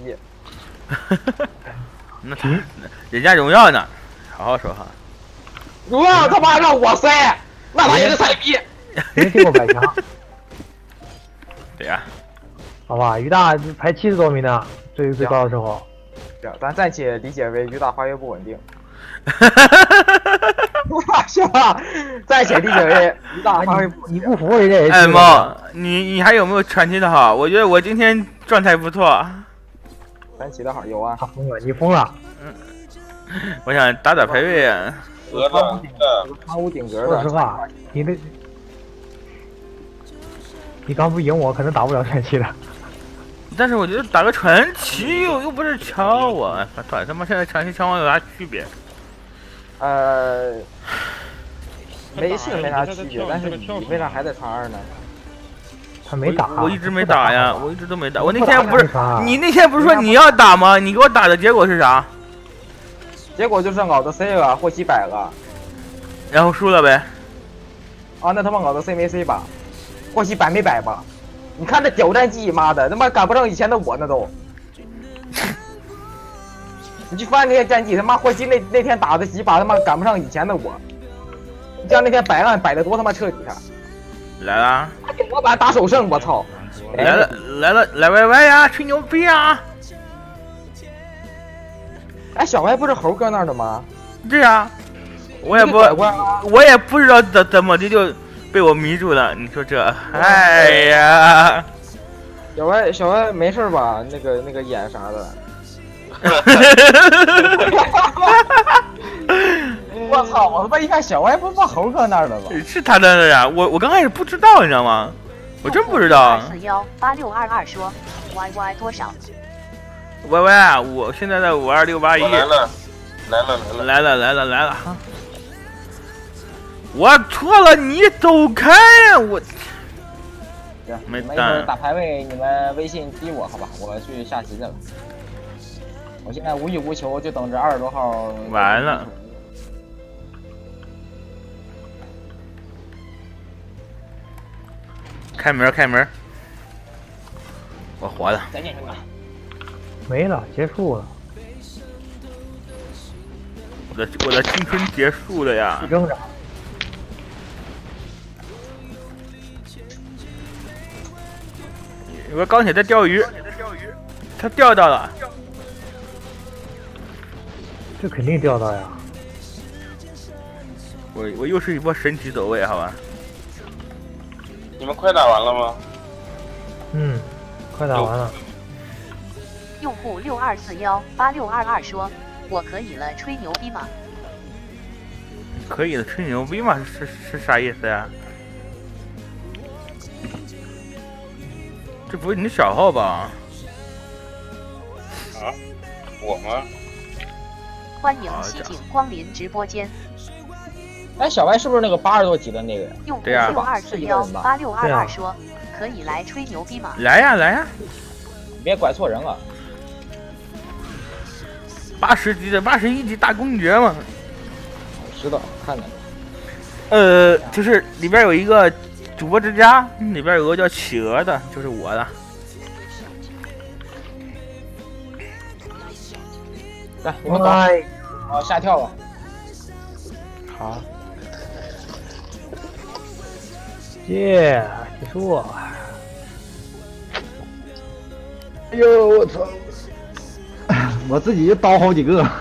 [SPEAKER 1] 那人家荣耀呢，好好说哈。
[SPEAKER 8] 荣耀他妈让我塞，那他也是菜逼。
[SPEAKER 3] 没听过100强。
[SPEAKER 1] 对呀。
[SPEAKER 3] 好吧，于大排70多名呢，最高的时候。
[SPEAKER 8] 咱暂且理解为于大发育不稳定。行吧，暂且理解为于大发育不稳定。
[SPEAKER 3] 你不服人家也是。
[SPEAKER 1] 哎猫，你还有没有传奇的好？我觉得我今天状态不错。
[SPEAKER 8] 传奇的好有啊。
[SPEAKER 3] 他疯了，你疯了。
[SPEAKER 1] 我想打排位。
[SPEAKER 8] 仓5顶格的。
[SPEAKER 3] 说实话，你刚不赢我，可能打不了传奇的。
[SPEAKER 1] 但是我觉得打个传奇又不是敲我，短他妈现在传奇敲我有啥区别？
[SPEAKER 8] 没啥区别，但是你为啥还在传2呢？
[SPEAKER 3] 他没打，
[SPEAKER 1] 我一直没打呀，我一直都没打。我那天不是你那天不是说你要打吗？你给我打的结果是啥？
[SPEAKER 8] 结果就是老的 C 了，或几百了，
[SPEAKER 1] 然后输了呗。
[SPEAKER 8] 啊，那他妈老的 C 没 C 吧？或几百没百吧？你看这屌战绩，妈的，他妈赶不上以前的我那都。你去翻那些战绩，他妈霍希那天打的几把，他妈赶不上以前的我。你像那天摆烂摆的多他妈彻底啊！
[SPEAKER 1] 来啦！
[SPEAKER 8] 我把打首胜，我操！
[SPEAKER 1] 来歪歪呀，吹牛逼啊！
[SPEAKER 8] 哎，小歪不是猴哥那儿的吗？
[SPEAKER 1] 对呀，我也不知道怎么的就被我迷住了。你说这，哎呀！
[SPEAKER 8] 小歪没事吧？那个眼啥的。我操！我他妈一看小歪不是猴哥那儿的吗？
[SPEAKER 1] 是他的呀，我刚开始不知道，你知道吗？我真不知道。
[SPEAKER 2] 418622说 YY 多少
[SPEAKER 1] ？YY 啊，我现在在52681。
[SPEAKER 9] 来了。
[SPEAKER 1] 哈。 我错了，你走开呀！我
[SPEAKER 8] 行，
[SPEAKER 1] 没
[SPEAKER 8] 你们一会儿打排位，你们微信逼我好吧？我去下棋去了。我现在无欲无求，就等着20多号。
[SPEAKER 1] 完了。开门，开门！我活了。
[SPEAKER 8] 再见，兄弟。
[SPEAKER 3] 没了，结束了。
[SPEAKER 1] 我的青春结束了呀！
[SPEAKER 3] 挣扎。
[SPEAKER 1] 有个钢铁在钓鱼，他钓到了。
[SPEAKER 3] 这肯定钓到呀！
[SPEAKER 1] 我又是一波神奇走位，好吧？
[SPEAKER 9] 你们快打完了吗？
[SPEAKER 3] 嗯，快打完了。
[SPEAKER 2] 用户62418622说：“我可以了，吹牛逼吗？”
[SPEAKER 1] 可以的，吹牛逼吗？是啥意思呀？这不是你的小号吧？
[SPEAKER 9] 啊，我吗？
[SPEAKER 2] 欢迎西景光临直播间。
[SPEAKER 8] 哎，小白是不是那个80多级的那个呀？
[SPEAKER 2] 用户62418622说：“可以来吹牛逼吗？”
[SPEAKER 1] 来呀，来呀！
[SPEAKER 8] 你别拐错人了。
[SPEAKER 1] 80级的81级大公爵嘛。
[SPEAKER 8] 知道，看见了。
[SPEAKER 1] 就是里边有一个主播之家，里边有个叫企鹅的，就是我的。
[SPEAKER 8] 来，你们搞，好下跳吧。
[SPEAKER 1] 好。
[SPEAKER 3] 耶，结束。
[SPEAKER 5] 哎呦，我操！我自己刀好几个。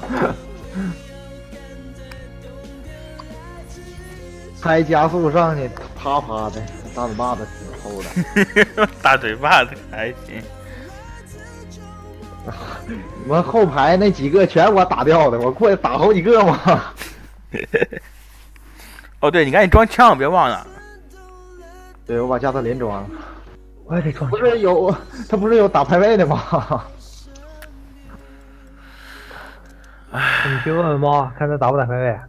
[SPEAKER 5] 开加速上去，啪啪的，大嘴巴子抽的。
[SPEAKER 1] 大嘴巴子还行。
[SPEAKER 5] 你们后排那几个全我打掉的，我过去打好几个嘛。
[SPEAKER 1] 哦，对，你赶紧装枪，别忘了。
[SPEAKER 5] 对，我把加特林装了。
[SPEAKER 3] 我也得装。
[SPEAKER 5] 不是有他不是有打排位的吗？
[SPEAKER 3] 你去问问猫，看他打不打排位。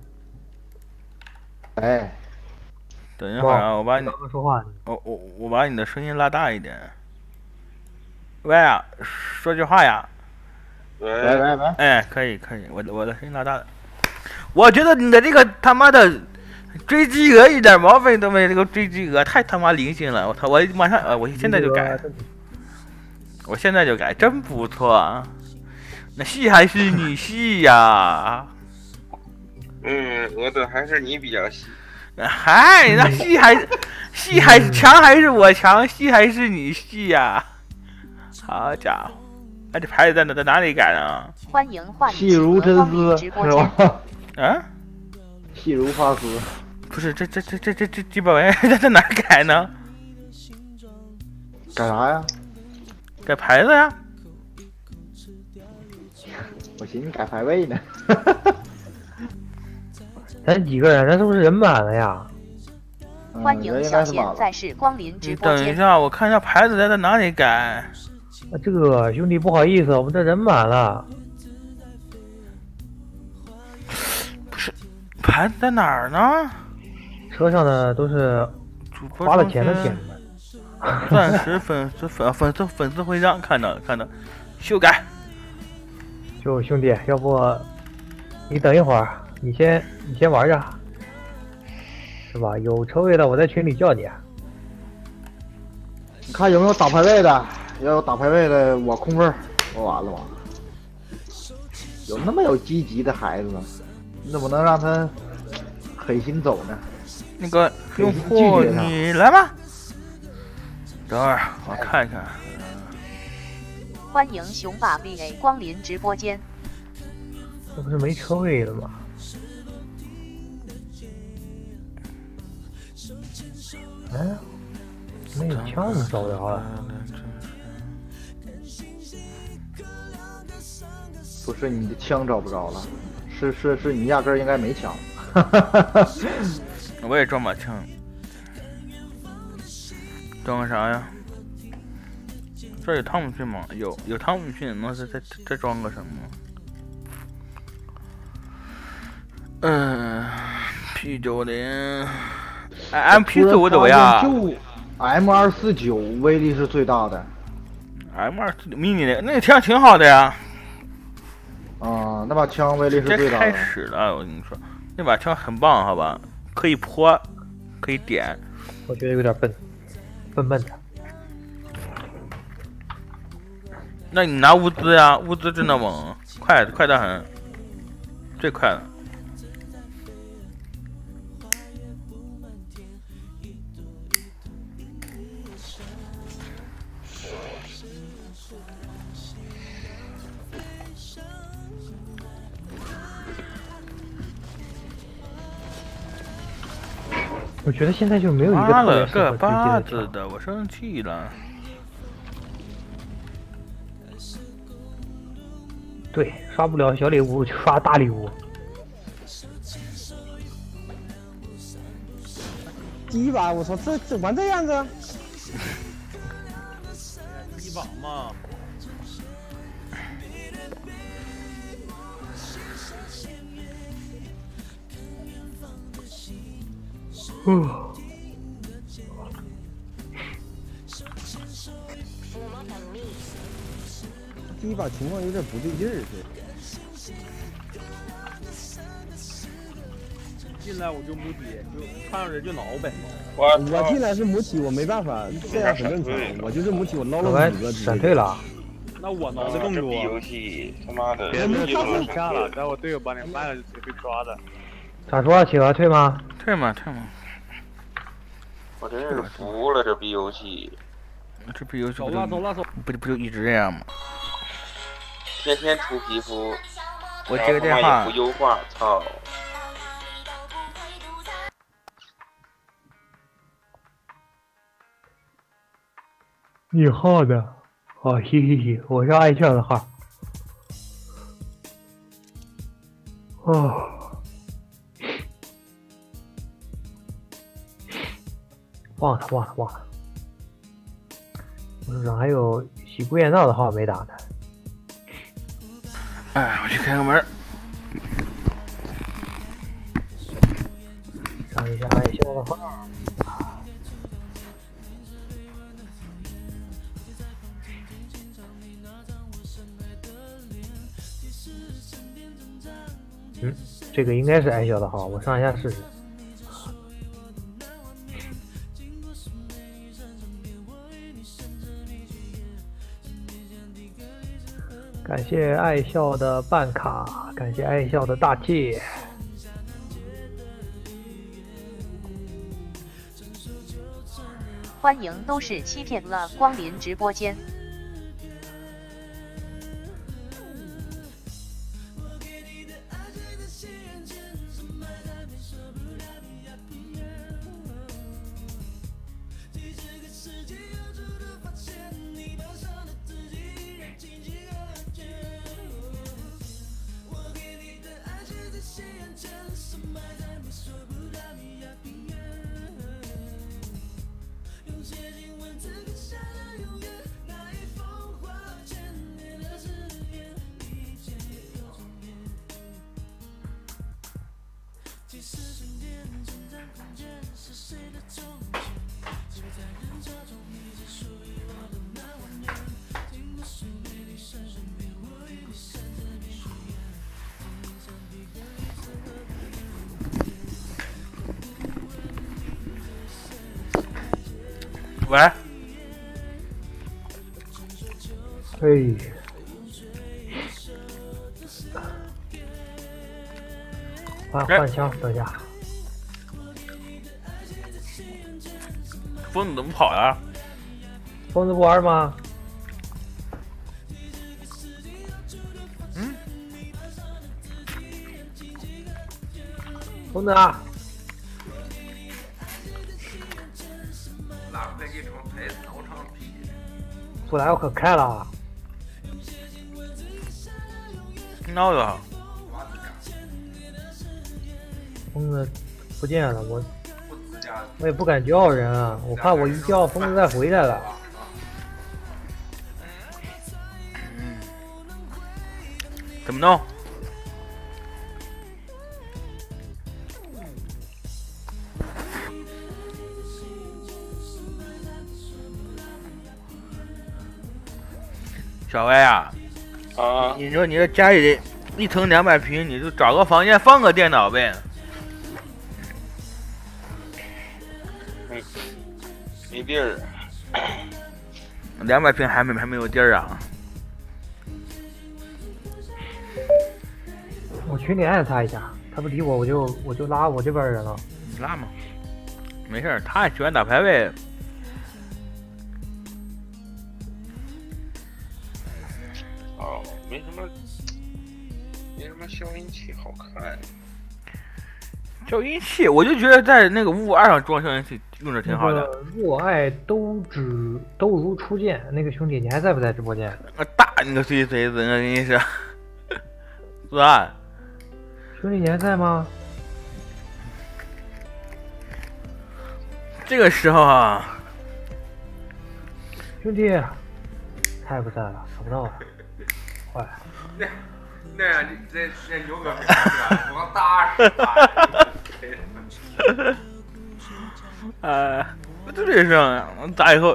[SPEAKER 5] 哎，
[SPEAKER 1] 等一会儿啊，我把你
[SPEAKER 3] 说话。
[SPEAKER 1] 我把你的声音拉大一点。喂啊，说句话呀。
[SPEAKER 5] 喂。
[SPEAKER 1] 哎，可以，我的声音拉大了。我觉得你的这个他妈的追击鹅一点毛病都没，这个追击鹅太他妈灵性了！我操，我马上我现在就改，我现在就改，真不错。那戏还是你戏呀？
[SPEAKER 9] 鹅的还是你比较细。
[SPEAKER 1] 嗨，那戏还是强还是我强？戏还是你戏呀？好家伙，那这牌子在哪里改呢？
[SPEAKER 2] 欢迎幻
[SPEAKER 5] 细如真丝是吧？
[SPEAKER 1] 啊？
[SPEAKER 5] 细如发丝。
[SPEAKER 1] 不是，这几百玩意儿在哪改呢？
[SPEAKER 5] 改啥呀？
[SPEAKER 1] 改牌子呀。
[SPEAKER 5] 我寻思改排位呢。
[SPEAKER 3] 咱几个人？咱是不是人满了呀？
[SPEAKER 2] 欢迎小贤在世光临直播间。
[SPEAKER 1] 等一下，我看一下牌子在哪里改。
[SPEAKER 3] 这个兄弟不好意思，我们这人满了。
[SPEAKER 1] 不是，牌子在哪儿呢？
[SPEAKER 3] 车上的都是花了钱的铁们。
[SPEAKER 1] 钻石粉丝徽章，看到，修改。
[SPEAKER 3] 就兄弟，要不你等一会儿，你先玩着，是吧？有车位的我在群里叫你。
[SPEAKER 5] 你看有没有打排位的？要有打排位的，我空位，我完了。有那么有积极的孩子吗？你怎么能让他狠心走呢？
[SPEAKER 1] 那个用户，你来吗？等会儿我看看。
[SPEAKER 2] 欢迎熊爸 VA 光临直播间。
[SPEAKER 3] 这不是没车位了吗？哎，没有枪怎么找不着了？
[SPEAKER 5] 不是你的枪找不着了，是你压根儿应该没枪。
[SPEAKER 1] 我也装把枪，装个啥呀？这有汤姆逊吗？有汤姆逊，那再装个什么？ MP45多呀？
[SPEAKER 5] 就 M249威力是最大的。
[SPEAKER 1] M249迷你的那个枪挺好的呀。
[SPEAKER 5] 啊，那把枪威力是最大的。
[SPEAKER 1] 开始了，我跟你说，那把枪很棒，好吧？可以泼，可以点。
[SPEAKER 3] 我觉得有点笨，笨的。
[SPEAKER 1] 那你拿物资呀？物资真的猛，快得很，最快了。
[SPEAKER 3] 我觉得现在就没有一个
[SPEAKER 1] 发了个
[SPEAKER 3] 特别适合
[SPEAKER 1] 八字的，我生气了。
[SPEAKER 3] 对，刷不了小礼物就刷大礼物。
[SPEAKER 10] 第一把，我操，这玩这样子？
[SPEAKER 1] 第一把嘛。
[SPEAKER 10] 第一把情况有点不对劲儿，
[SPEAKER 11] 进来我就母体，就看上人就挠呗。
[SPEAKER 10] 我进来是母体，我没办法，这样很正常。我就是母体，我捞了5个。
[SPEAKER 3] 闪退了。
[SPEAKER 11] 那我挠的更多。
[SPEAKER 9] 游戏他妈的，
[SPEAKER 11] 别人就能下了，然后我队友把你卖了就直接被抓的。
[SPEAKER 3] 咋说？企鹅退吗？
[SPEAKER 1] 退嘛。
[SPEAKER 9] 我真是服了这逼游戏。
[SPEAKER 1] 这逼游戏
[SPEAKER 11] 走了，
[SPEAKER 1] 不就一直这样吗？
[SPEAKER 9] 天天出皮肤，
[SPEAKER 1] 我接个电话。
[SPEAKER 9] 不优化，操！
[SPEAKER 3] 你号的？哦，嘻，我是爱笑的号。哦，忘了。我手上还有洗顾艳照的号没打呢。
[SPEAKER 1] 哎，我去开个门。
[SPEAKER 3] 上一下爱笑的号。这个应该是爱笑的号，我上一下试试。感谢爱笑的办卡，感谢爱笑的大气。
[SPEAKER 2] 欢迎都是欺骗了光临直播间。
[SPEAKER 1] 喂，
[SPEAKER 3] 嘿，换枪，等下。
[SPEAKER 1] 疯子怎么跑呀？
[SPEAKER 3] 疯子不玩吗？疯子啊！不来我可开了。
[SPEAKER 1] 闹的。
[SPEAKER 3] 疯子不见了，我也不敢叫人啊，我怕我一叫疯子再回来了。
[SPEAKER 1] 怎么弄？ 小歪呀，你说你这家里1层200平，你就找个房间放个电脑呗。
[SPEAKER 9] 没地儿。
[SPEAKER 1] 200平还没有地儿啊。
[SPEAKER 3] 我群里艾特他一下，他不理我，我就拉我这边人了。
[SPEAKER 1] 你拉嘛，没事，他还喜欢打排位。
[SPEAKER 9] 哦，没什么消音器好看。
[SPEAKER 1] 消音器，我就觉得在那个552上装消音器用着挺好的。
[SPEAKER 3] 我爱都如初见，那个兄弟你还在不在直播间？
[SPEAKER 1] 打你个碎嘴子，我跟你说，是吧？
[SPEAKER 3] 兄弟你还在吗？
[SPEAKER 1] 这个时候啊，
[SPEAKER 3] 兄弟，他也不在了，找不到了，坏了。
[SPEAKER 1] 那牛哥没事，我打死他。就这声，打以后，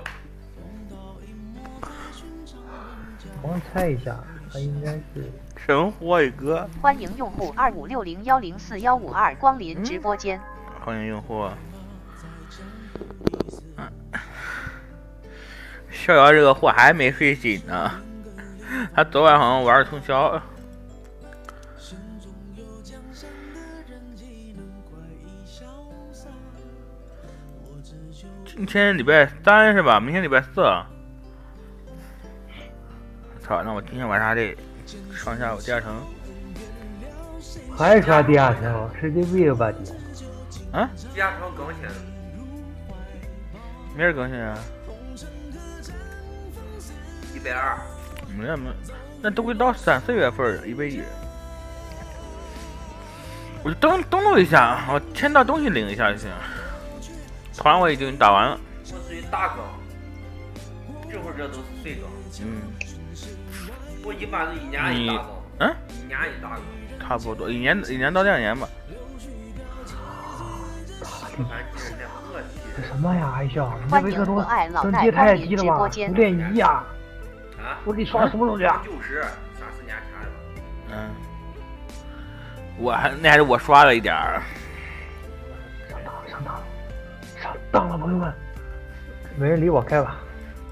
[SPEAKER 3] 我猜一下，他应该是
[SPEAKER 1] 神火一个。
[SPEAKER 2] 欢迎用户2560104152光临直播间。
[SPEAKER 1] 欢迎用户。逍遥这个货还没睡醒呢，他昨晚好像玩通宵。今天礼拜3是吧？明天礼拜4。操，那我今天晚上还得上下我第2层。
[SPEAKER 3] 还刷第2层，神经病吧你？
[SPEAKER 1] 啊？
[SPEAKER 12] 第2层更新，
[SPEAKER 1] 没人更新啊
[SPEAKER 12] ？120。
[SPEAKER 1] 没，那都会到3、4月份110。我就登录一下，我签到东西领一下就行。团我已经打完了。
[SPEAKER 12] 我属于大更，这会儿这都是碎更。我一般是1年一大更。1年一大更。
[SPEAKER 1] 差不多，一年到2年吧。
[SPEAKER 3] 这什么呀，爱笑？你
[SPEAKER 2] 欢迎
[SPEAKER 3] 这维克多
[SPEAKER 2] 爱老
[SPEAKER 3] 登
[SPEAKER 2] 戴光临
[SPEAKER 3] 记太低了吧？
[SPEAKER 2] 直播间。
[SPEAKER 3] 不练仪呀？我给你刷什么东西啊
[SPEAKER 12] ？90，3、4年前的。
[SPEAKER 1] 我还是我刷了一点儿。
[SPEAKER 3] 上当了，朋友们，没人理我，开吧。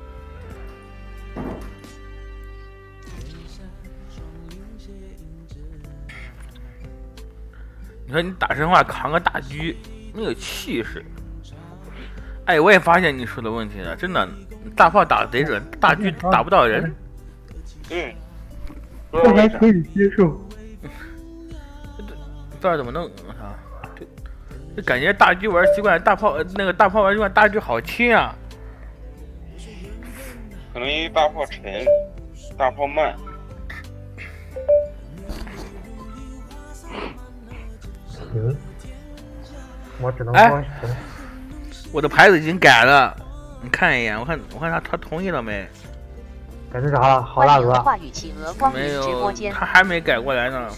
[SPEAKER 1] 你说你打神话扛个大狙，没有气势。哎，我也发现你说的问题了，真的，大炮打得贼准，大狙打不到人。
[SPEAKER 3] 这还可以接受。
[SPEAKER 1] 不知道怎么弄，我操！就感觉大狙玩习惯，大炮玩习惯，大狙好轻啊。
[SPEAKER 9] 可能因为大炮沉，大炮慢。
[SPEAKER 3] 行，我只能说行。
[SPEAKER 1] 我的牌子已经改了，你看一眼，我看他同意了没？
[SPEAKER 3] 改成啥了？好大哥。
[SPEAKER 2] 话语企鹅光临直播间。
[SPEAKER 1] 他还没改过来呢。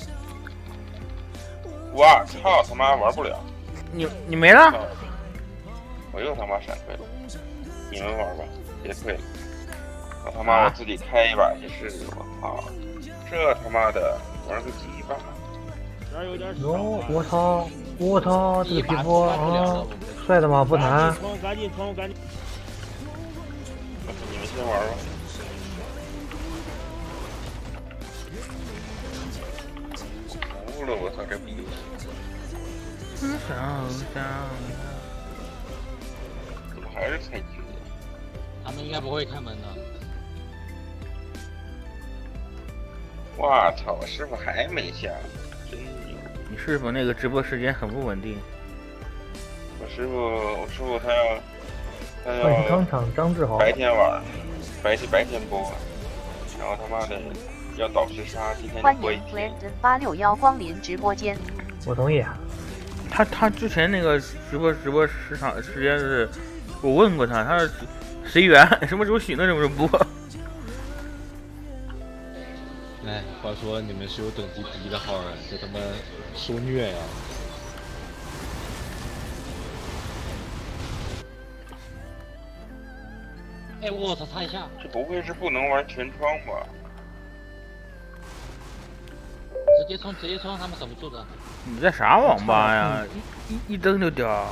[SPEAKER 9] 我操他妈玩不了！
[SPEAKER 1] 你没了？
[SPEAKER 9] 我又他妈闪退了！你们玩吧，别退了！我他妈我自己开一把去试试！我操，这他妈的玩个几把？
[SPEAKER 3] 哟，我操，这个皮肤啊，帅的吗？不难。
[SPEAKER 7] 赶紧！
[SPEAKER 9] 你们先玩吧。服了，我操，这逼游戏！怎么还是太急了？
[SPEAKER 4] 他们应该不会开门的。
[SPEAKER 9] 哇操！我师傅还没下，真牛！
[SPEAKER 1] 你师傅那个直播时间很不稳定。
[SPEAKER 9] 我师傅他要
[SPEAKER 3] 钢厂张志豪
[SPEAKER 9] 白天播，然后他妈的要倒时差，今天就播一天。
[SPEAKER 2] 欢迎 861光临直播间。
[SPEAKER 3] 我同意。
[SPEAKER 1] 他之前那个直播时间是，我问过他，他是随缘，什么时候醒了什么时候播。
[SPEAKER 4] 哎，话说你们是有等级低的号啊，这他妈受虐呀！ 哎，我操，擦一下！
[SPEAKER 9] 这不会是不能玩全窗吧？
[SPEAKER 4] 直接冲，他们守不住的。
[SPEAKER 1] 你在啥网吧呀？一登就掉。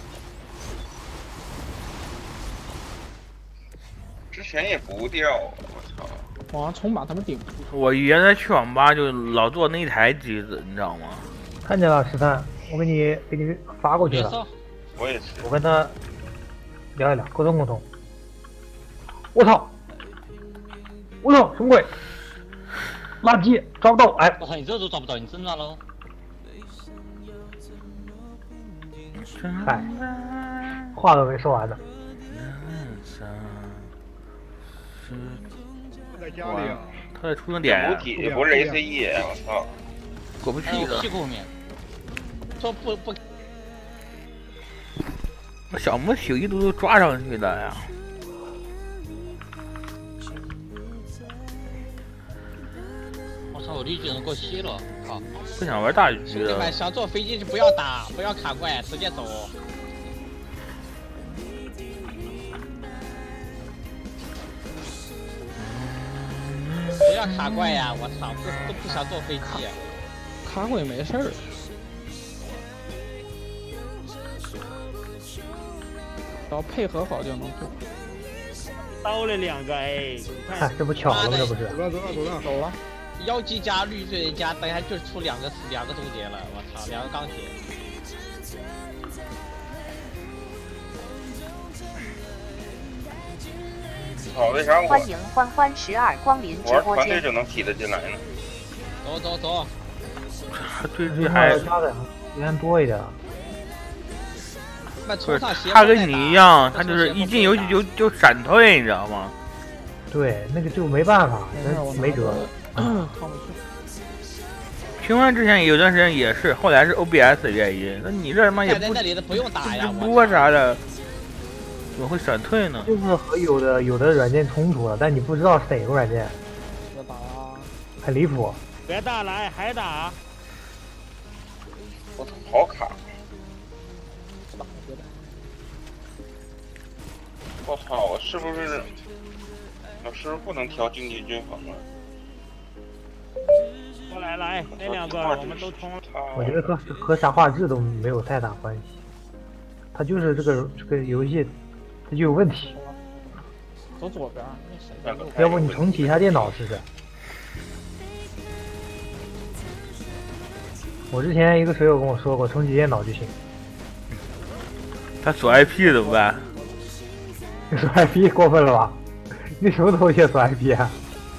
[SPEAKER 9] 之前也不掉，我操！
[SPEAKER 6] 往上冲吧，他们顶不住。
[SPEAKER 1] 我原来去网吧就老坐那一台机子，你知道吗？
[SPEAKER 3] 看见了，石探，我给你发过去了。
[SPEAKER 9] 我也是。
[SPEAKER 3] 我跟他聊一聊，沟通。我操！我操，什么鬼？垃圾，抓不到！哎，
[SPEAKER 4] 我操，你这都抓不到，你真抓喽？
[SPEAKER 3] 嗨，话都没说完呢。
[SPEAKER 11] 在家里啊。
[SPEAKER 1] 他在出生点呀。
[SPEAKER 9] 也不是 ACE， 我操！
[SPEAKER 1] 过不去的。
[SPEAKER 4] 屁股后面。说不。
[SPEAKER 1] 那小母朽一度都抓上去的呀。
[SPEAKER 4] 我操，我绿巨人过期了，靠！
[SPEAKER 1] 不想玩大局
[SPEAKER 8] 兄弟们，想坐飞机就不要打，不要卡怪，直接走。不要卡怪呀！我操，都不想坐飞机。
[SPEAKER 6] 卡怪没事儿。只要配合好就能做。
[SPEAKER 11] 刀了2个哎！
[SPEAKER 3] 看这不巧了吗？这不是？
[SPEAKER 6] 走了。
[SPEAKER 8] 妖姬加绿巨人加，等下就出两个终结了，我操，2个钢铁。
[SPEAKER 9] 为啥
[SPEAKER 2] 欢迎欢欢12光临直播间。
[SPEAKER 9] 玩团队就能踢得进来呢？
[SPEAKER 8] 走。
[SPEAKER 1] 这还
[SPEAKER 3] 人多一点。
[SPEAKER 1] 他跟你一样，他就是一进游戏就闪退，你知道吗？
[SPEAKER 3] 对，那个就没办法，没辙。
[SPEAKER 1] 平安之前有段时间也是，后来是 OBS 的原因。那你这他妈也
[SPEAKER 8] 不在这里不用打呀，
[SPEAKER 1] 直播啥的，怎么会闪退呢？
[SPEAKER 3] 就是和有的软件冲突了，但你不知道是哪个软件。
[SPEAKER 6] 要打啊！
[SPEAKER 3] 很离谱。
[SPEAKER 11] 别打来，还打！
[SPEAKER 9] 我操，好卡！我操，我是不是不能调经济均衡了？
[SPEAKER 11] 来，那2个我们都冲了。
[SPEAKER 3] 我觉得和啥画质都没有太大关系，它就是这个游戏它就有问题。
[SPEAKER 6] 走左边，
[SPEAKER 3] 要不你重启一下电脑试试？我之前一个水友跟我说过，重启电脑就行。
[SPEAKER 1] 他锁 IP 怎么办？
[SPEAKER 3] 锁 IP 过分了吧？你什么东西锁 IP 啊？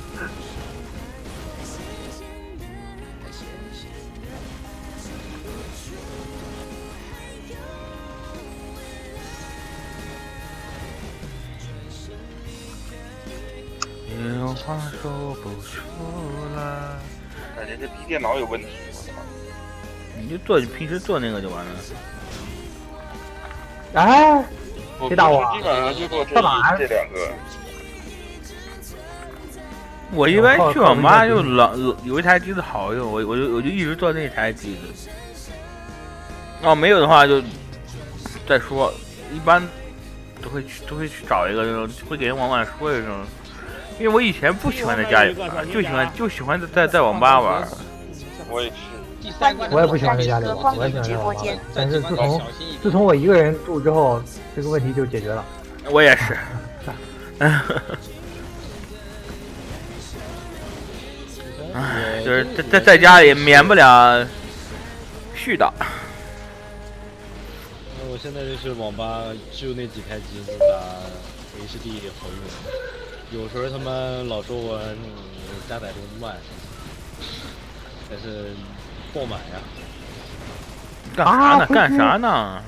[SPEAKER 1] 有话说不出来。
[SPEAKER 9] 感觉这逼电脑有问题，我操！
[SPEAKER 1] 你就平时做那个就完了。
[SPEAKER 3] 哎，谁打我？
[SPEAKER 9] 基本上就做这2个。
[SPEAKER 1] 我一般去网吧就有一台机子好用，我就一直做那台机子。没有的话就再说，一般都会去找一个这种，会给人往往说一声。因为我以前不喜欢在家里玩，就喜欢在网吧玩。
[SPEAKER 9] 我也是。
[SPEAKER 3] 我也不喜欢在家里玩，我也喜欢在网吧。但是自从我一个人住之后，这个问题就解决了。
[SPEAKER 1] 我也是。唉，就是在家里免不了絮叨。
[SPEAKER 4] 我现在就是网吧就那几台机子打 HD 好用，有时候他们老说我加载都慢，但是爆满呀。
[SPEAKER 1] 干啥呢？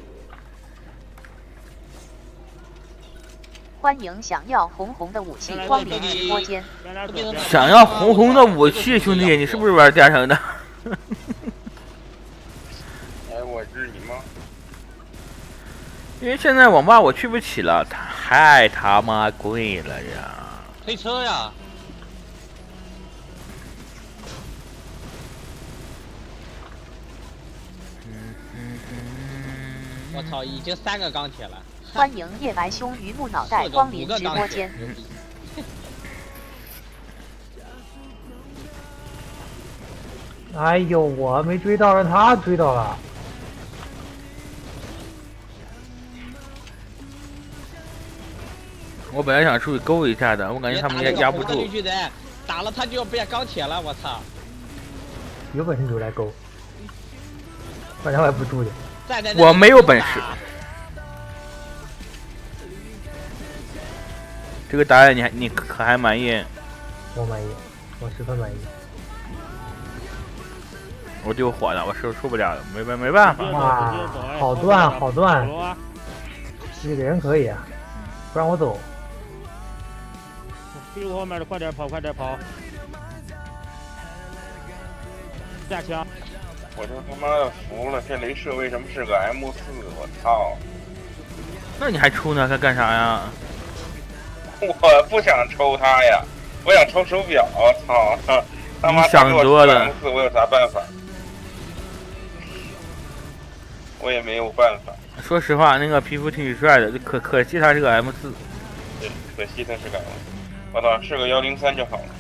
[SPEAKER 2] 欢迎想要红红的武器光临直播间。
[SPEAKER 1] 想要红红的武器，兄弟，你是不是玩加成的？
[SPEAKER 9] 哎，我是你吗？
[SPEAKER 1] 因为现在网吧我去不起了，太他妈贵了呀！
[SPEAKER 8] 推车呀！我操，已经3个钢铁了，
[SPEAKER 2] 欢迎夜白兄榆木脑袋光临直播间。
[SPEAKER 3] 哎呦，我没追到，让他追到了。
[SPEAKER 1] 我本来想出去勾一下的，我感觉他们也压不住。
[SPEAKER 8] 打了他就要变钢铁了，我操！
[SPEAKER 3] 有本事你就来勾，反正我也不住的。
[SPEAKER 1] 我没有本事。这个答案你可还满意？
[SPEAKER 3] 我满意，我十分满意。
[SPEAKER 1] 我就火了，我受不了了，没办法。
[SPEAKER 3] 哇，好断好断，这个人可以啊，不让我走。
[SPEAKER 11] 屁股后面的快点跑，快点跑！下枪！
[SPEAKER 9] 我就他妈的服了，这镭射为什么是个 M4？我操！
[SPEAKER 1] 那你还抽呢？干啥呀？
[SPEAKER 9] 我不想抽它呀，我想抽手表。我操！他妈
[SPEAKER 1] 想多了。
[SPEAKER 9] M4我有啥办法？我也没有办法。
[SPEAKER 1] 说实话，那个皮肤挺帅的，可惜他是个 M4。
[SPEAKER 9] 对，可惜他是个 M4。我操，是个103就好了。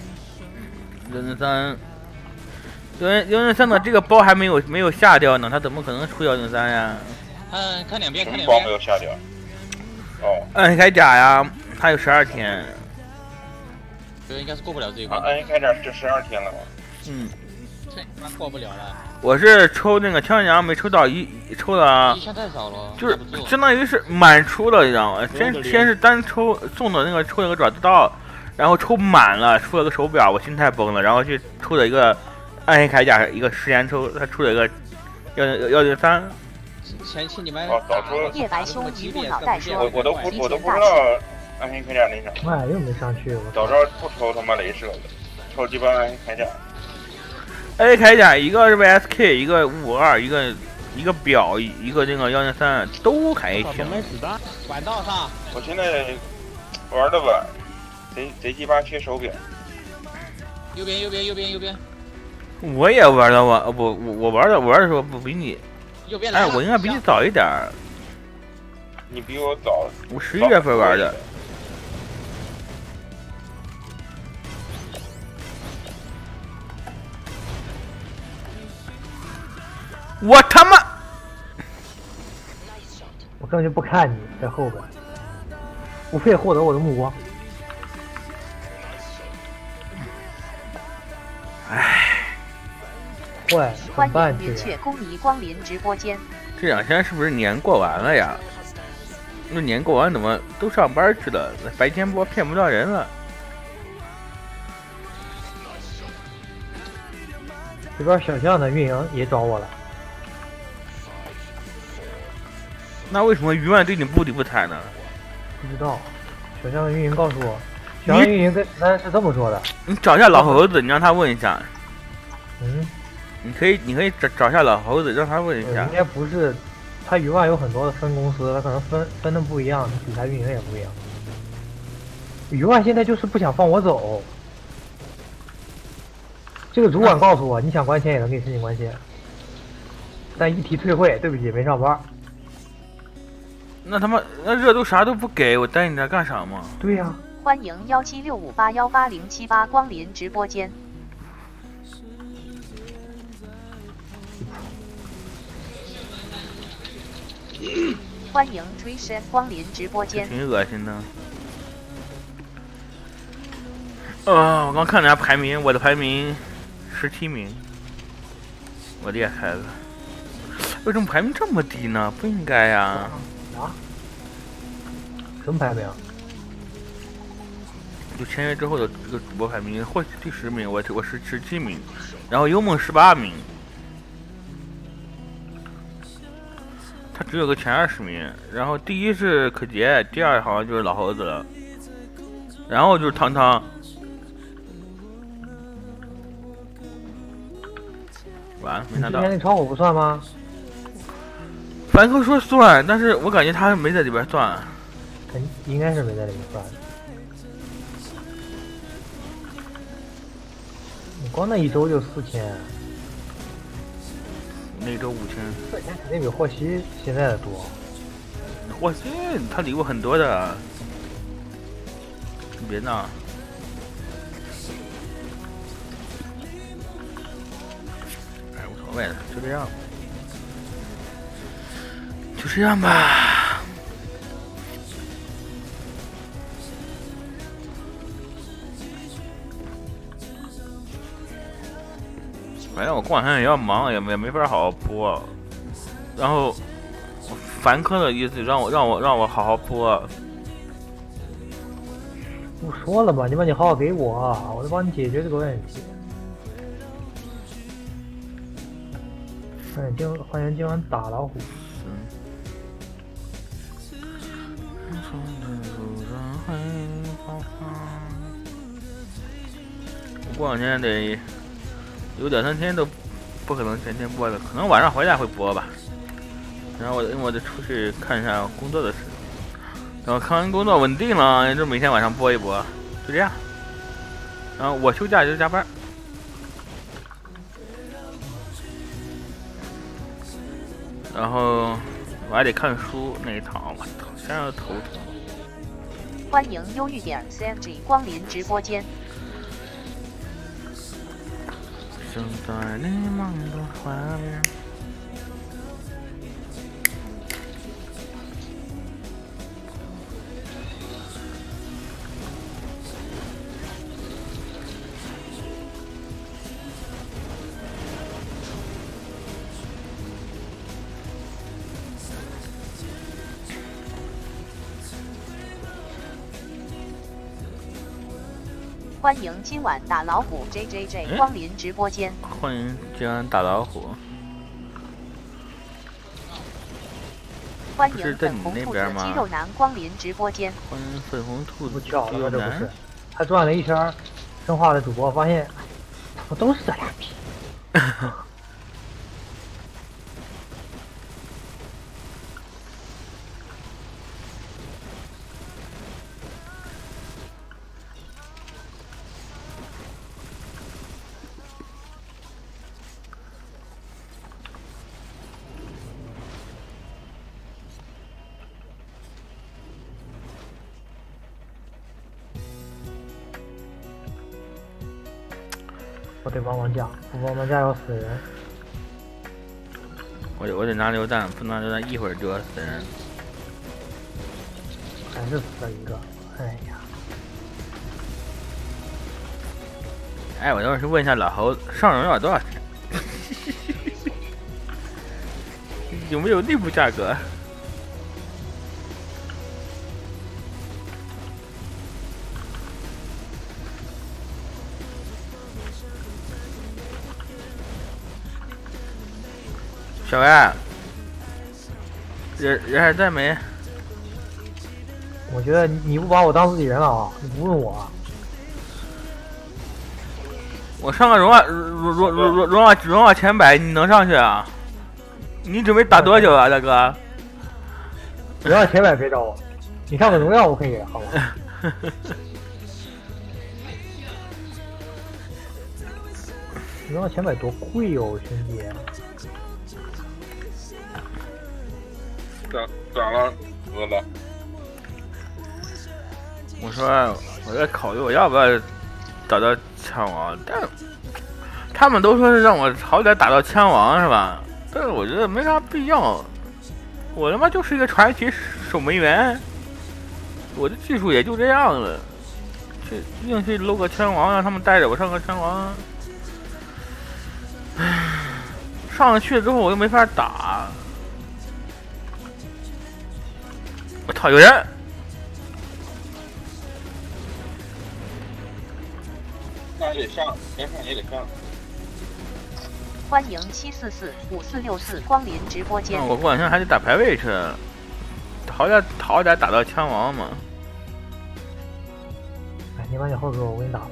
[SPEAKER 1] 103的这个包还没有下掉呢，他怎么可能出103呀？
[SPEAKER 8] 看两边，看两边。
[SPEAKER 9] 包没有下掉。哦。
[SPEAKER 1] 暗黑铠甲呀，他有12天。
[SPEAKER 8] 这应该是过不了这一关。
[SPEAKER 9] 暗黑铠甲这12天了吗？
[SPEAKER 1] 嗯。
[SPEAKER 8] 这过不了了。
[SPEAKER 1] 我是抽那个枪娘没抽到抽了。
[SPEAKER 8] 一枪太少了。
[SPEAKER 1] 就是相当于是满出了，你知道吗？先是单抽送的那个抽了个爪子刀。然后抽满了，出了个手表，我心态崩了。然后去抽了一个暗黑铠甲，一个实验抽，他出了一个103。
[SPEAKER 8] 前期你们
[SPEAKER 9] 早说
[SPEAKER 2] 夜白兄榆木脑袋说，
[SPEAKER 9] 我都不知道暗黑铠甲那啥。
[SPEAKER 3] 哎，又没上去。
[SPEAKER 9] 早知道不抽他妈镭射了，抽鸡巴暗黑铠甲。
[SPEAKER 1] 暗黑铠甲一个是 VSK， 一个552，一个表，一个那个103，都还行。
[SPEAKER 8] 管道上。
[SPEAKER 9] 我现在玩的晚。贼鸡巴缺手表。
[SPEAKER 8] 右边。
[SPEAKER 1] 我也玩的晚，我玩的时候不比你。
[SPEAKER 8] 右边
[SPEAKER 1] 哎，我应该比你早一点。
[SPEAKER 9] 你比我早。
[SPEAKER 1] 我11月份玩的。我他妈！
[SPEAKER 3] 我根本就不看你在后边，无非获得我的目光。坏，
[SPEAKER 2] 欢迎云雀公迷光临直播间。
[SPEAKER 1] 这2天是不是年过完了呀？那年过完怎么都上班去了？白天播骗不到人了。
[SPEAKER 3] 这边小象的运营也找我了。
[SPEAKER 1] 那为什么鱼万对你不理不睬呢？
[SPEAKER 3] 不知道，小象的运营告诉我，小象运营跟13是这么说的。
[SPEAKER 1] 你找一下老猴子，你让他问一下。
[SPEAKER 3] 嗯。
[SPEAKER 1] 你可以找一下老猴子，让他问一下。
[SPEAKER 3] 应该不是，他鱼万有很多的分公司，他可能分的不一样，底下运营也不一样。鱼万现在就是不想放我走。这个主管告诉我，你想关签也能给你申请关签，但一提退会，对不起，没上班。
[SPEAKER 1] 那他妈那热度啥都不给，我带你这干啥嘛？
[SPEAKER 3] 对呀。
[SPEAKER 2] 欢迎17658188078光临直播间。欢迎追神光临直播间。
[SPEAKER 1] 挺恶心的。我刚看了下排名，我的排名17名，我厉害了。为什么排名这么低呢？不应该呀。
[SPEAKER 3] 啊？什么排名？
[SPEAKER 1] 就签约之后的这个主播排名，或许第10名，我是17名，然后幽梦18名。他只有个前20名，然后第1是可杰，第2好像就是老猴子了，然后就是汤汤。完了，没拿到。
[SPEAKER 3] 之前那超火不算吗？
[SPEAKER 1] 凡哥说算，但是我感觉他没在里边算。
[SPEAKER 3] 应该是没在里面算。你光那一周就4000。
[SPEAKER 1] 那周5000，
[SPEAKER 3] 肯定比霍希现在的多。
[SPEAKER 1] 我去，他礼物很多的，你别闹。哎，无所谓了，就这样，就这样吧。反正我过两天也要忙，也没法好好播。然后凡客的意思让我好好播。
[SPEAKER 3] 我说了吧，你把你号给我，我就帮你解决这个问题。欢迎今晚打老虎。我过两天得有2-3天都不可能天天播的，可能晚上回来会播吧。然后我得出去看一下工作的事，然后看完工作稳定了，就每天晚上播一播，就这样。然后我休假就加班。然后我还得看书那一场，我操，现在要头疼。
[SPEAKER 2] 欢迎忧郁点 CMG 光临直播间。
[SPEAKER 1] 正在你梦的画面。
[SPEAKER 2] 欢迎今晚打老虎 JJJ 光临直播间。
[SPEAKER 1] 欢迎今晚打老虎。
[SPEAKER 2] 欢迎粉红兔子肌肉男光临直播间。
[SPEAKER 1] 欢迎粉红兔子肌
[SPEAKER 3] 肉男。这不是，他转了一圈生化的主播，发现我都是这俩逼。我得帮忙架，不帮忙架要死人。
[SPEAKER 1] 我得拿榴弹，不拿榴弹一会儿就要死人。
[SPEAKER 3] 还是死了一个，哎呀！
[SPEAKER 1] 哎，我要是问一下老侯，上荣耀多少钱？有没有内部价格？小艾，人还在没？
[SPEAKER 3] 我觉得你不把我当自己人了啊！你不问我，
[SPEAKER 1] 我上个荣耀前100，你能上去啊？你准备打多久啊，大哥？
[SPEAKER 3] 荣耀前100别找我，你上个荣耀我可以，好吧？荣耀前100多贵哦，兄弟。
[SPEAKER 9] 咋了，饿了？
[SPEAKER 1] 我说我在考虑我要不要打到枪王，但他们都说是让我好歹打到枪王是吧？但是我觉得没啥必要。我他妈就是一个传奇守门员，我的技术也就这样了。这硬去搂个枪王，让他们带着我上个枪王，唉，上去之后我又没法打。我操！有人！
[SPEAKER 9] 那也得上，该上也得上。
[SPEAKER 2] 欢迎7445464光临直播间。
[SPEAKER 1] 我过两天还得打排位去，好歹打到枪王嘛。
[SPEAKER 3] 哎，你把你号给我，我给你打了。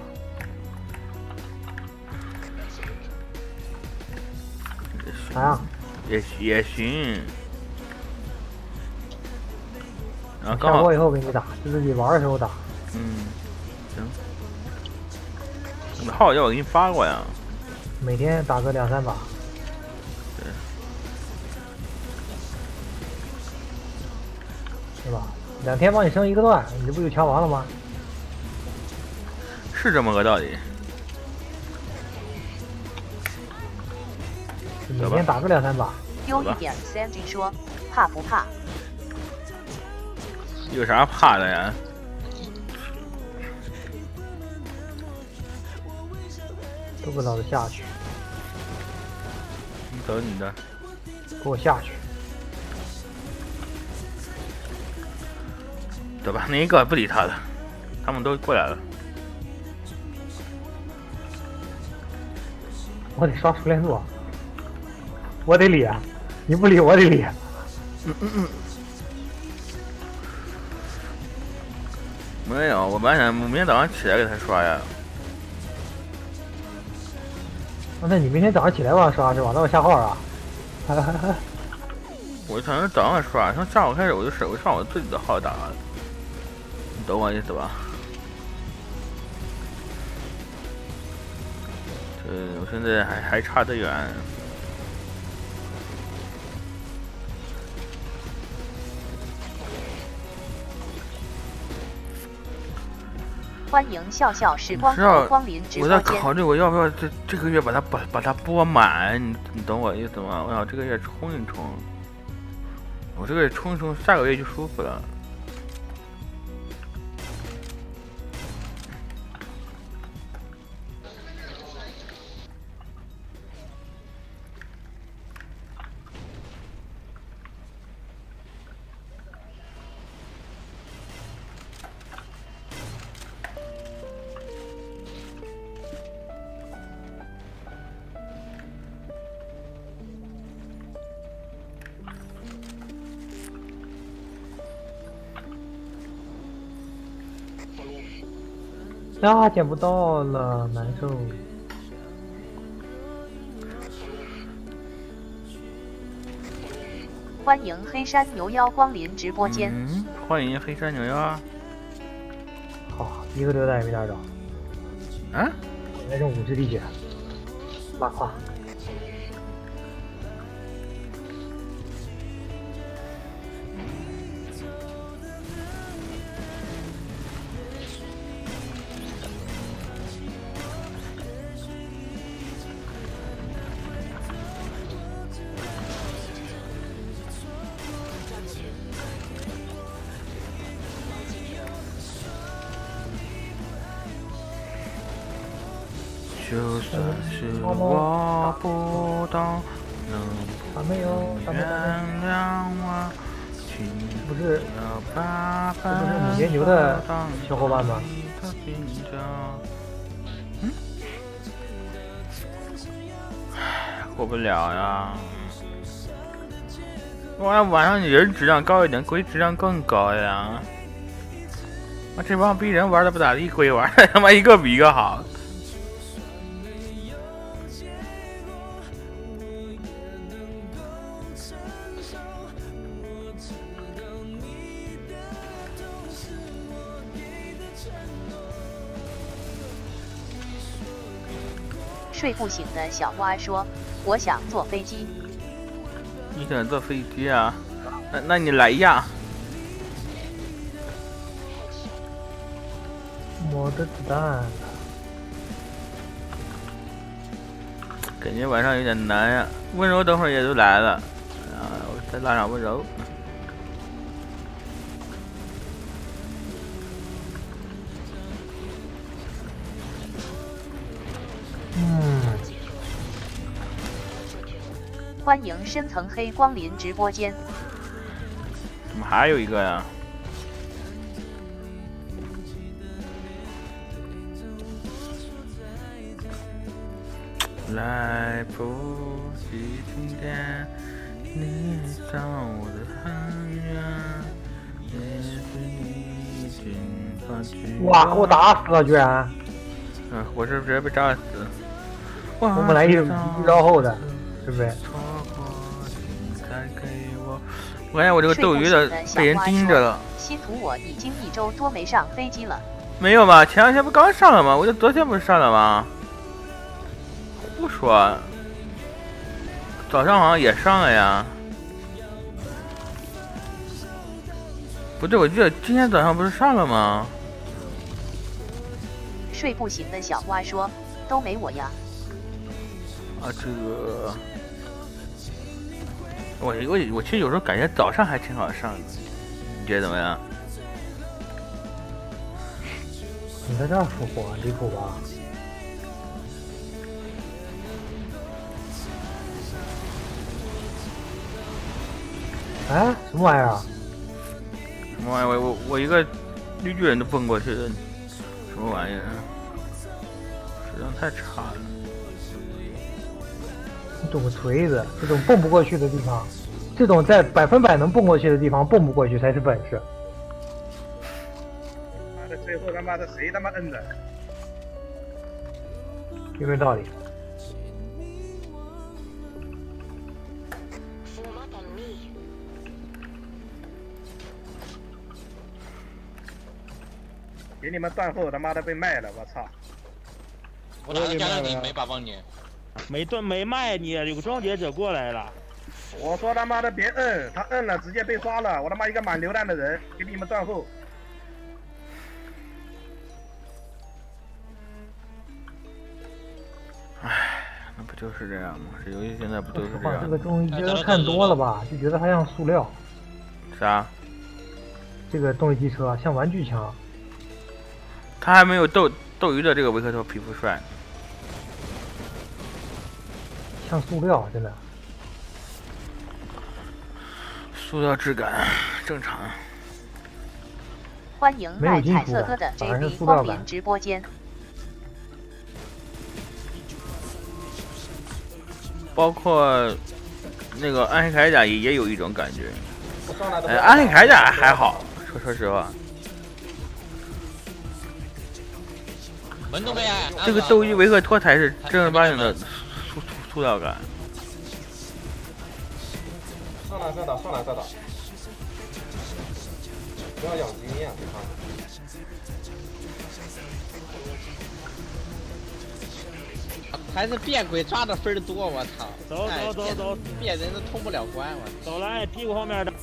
[SPEAKER 3] 啥呀？
[SPEAKER 1] 也行。然后
[SPEAKER 3] 下播以后给你打，就自己玩的时候打。
[SPEAKER 1] 嗯，行。你号要我给你发过呀？
[SPEAKER 3] 每天打个2-3把。
[SPEAKER 1] 对。
[SPEAKER 13] 对吧？2天帮你升1个段，你这不就强王了吗？
[SPEAKER 3] 是这么个道理。
[SPEAKER 13] 每天打个2、3把。
[SPEAKER 2] 丢一点，Sandy 说，怕不怕？
[SPEAKER 3] 有啥怕的呀？
[SPEAKER 13] 都给老子下去！
[SPEAKER 3] 你走你的，
[SPEAKER 13] 给我下去！
[SPEAKER 3] 走吧，那一个不理他了，他们都过来了。
[SPEAKER 13] 我得刷熟练度，我得理啊！你不理我得理。
[SPEAKER 3] 没有，我本来想明天早上起来给他刷呀。
[SPEAKER 13] 那你明天早上起来我要刷是吧？那我下号啊。
[SPEAKER 3] 我想是早上刷，从下午开始我就上我自己的号打了。你懂我意思吧？我现在还差得远。
[SPEAKER 2] 欢迎笑笑时光和光临直播间。
[SPEAKER 3] 我在考虑我要不要这个月把它播满，你懂我意思吗？我想这个月冲一冲，我这个月冲一冲，下个月就舒服了。
[SPEAKER 13] 呀，捡不到了，难受。
[SPEAKER 2] 欢迎黑山牛妖光临直播间。
[SPEAKER 3] 欢迎黑山牛妖。
[SPEAKER 13] 好，1个榴弹也没打着。
[SPEAKER 3] 啊？
[SPEAKER 13] 那种5只地血，拉胯。
[SPEAKER 3] 就算是我不懂，能原谅我，
[SPEAKER 13] 不是母绵牛的小伙伴吗？
[SPEAKER 3] 过不了呀！晚上人质量高一点，鬼质量更高呀！这帮逼人玩的不咋地，鬼玩的他妈一个比一个好。
[SPEAKER 2] 睡不醒的小花说：“我想坐飞机。”
[SPEAKER 3] 你想坐飞机啊？那你来呀！
[SPEAKER 13] 我的子弹。
[SPEAKER 3] 感觉晚上有点难呀。温柔等会儿也就来了，我再拉上温柔。
[SPEAKER 2] 欢迎深层黑光临直播间。
[SPEAKER 3] 怎么还有一个呀？来不及听见你向我的很远，也许你已经发觉。
[SPEAKER 13] 哇，给我打死了居然！
[SPEAKER 3] 我是直接被炸死。
[SPEAKER 13] 我本来一招后的，对不对？
[SPEAKER 3] 我感觉我这个斗鱼的被人盯着了。
[SPEAKER 2] 稀土，我已经1周多没上飞机了。
[SPEAKER 3] 没有吧？前2天不刚上了吗？我就昨天不是上了吗？胡说！早上好像也上了呀。 不对，我记得今天早上不是上了吗？
[SPEAKER 2] 睡不醒的小花说：“都没我呀。”
[SPEAKER 3] 啊，这个，我其实有时候感觉早上还挺好上的，你觉得怎么样？
[SPEAKER 13] 你在这儿复活，离谱吧？哎，什么玩意儿啊？
[SPEAKER 3] 什么玩意儿？我一个绿巨人都蹦过去的，什么玩意儿？质量太差了。
[SPEAKER 13] 你懂个锤子！这种蹦不过去的地方，这种在100%能蹦过去的地方蹦不过去才是本事。
[SPEAKER 14] 妈的，最后他妈的谁他妈摁的？
[SPEAKER 13] 有没有道理？
[SPEAKER 14] 给你们断后他妈的被卖了，我操！
[SPEAKER 4] 我哪能加上你没把帮你？
[SPEAKER 11] 没卖你，有个终结者过来了。
[SPEAKER 14] 我说他妈的别摁，他摁了直接被刷了，我他妈一个满流弹的人，给你们断后。
[SPEAKER 3] 唉，那不就是这样吗？这游戏现在不就是这样？
[SPEAKER 13] 这个东西觉得看多了吧，就觉得它像塑料。
[SPEAKER 3] 啥？
[SPEAKER 13] 这个动力机车像玩具枪。
[SPEAKER 3] 他还没有斗鱼的这个维克托皮肤帅。
[SPEAKER 13] 像塑料，真的。
[SPEAKER 3] 塑料质感正常。
[SPEAKER 2] 欢迎卖彩色哥的 JB 光临直播间。
[SPEAKER 3] 包括那个暗黑铠甲也有一种感觉。哎，暗黑铠甲还好，说实话。
[SPEAKER 4] 门都被按。
[SPEAKER 3] 这个斗鱼维克托才是正儿八经的塑料感。
[SPEAKER 8] 上来再打，上来再打，不要养经验，
[SPEAKER 4] 还是变鬼抓的分多，我操！
[SPEAKER 11] 走，
[SPEAKER 4] 变人都通不了关，我
[SPEAKER 11] 走来屁股后面的，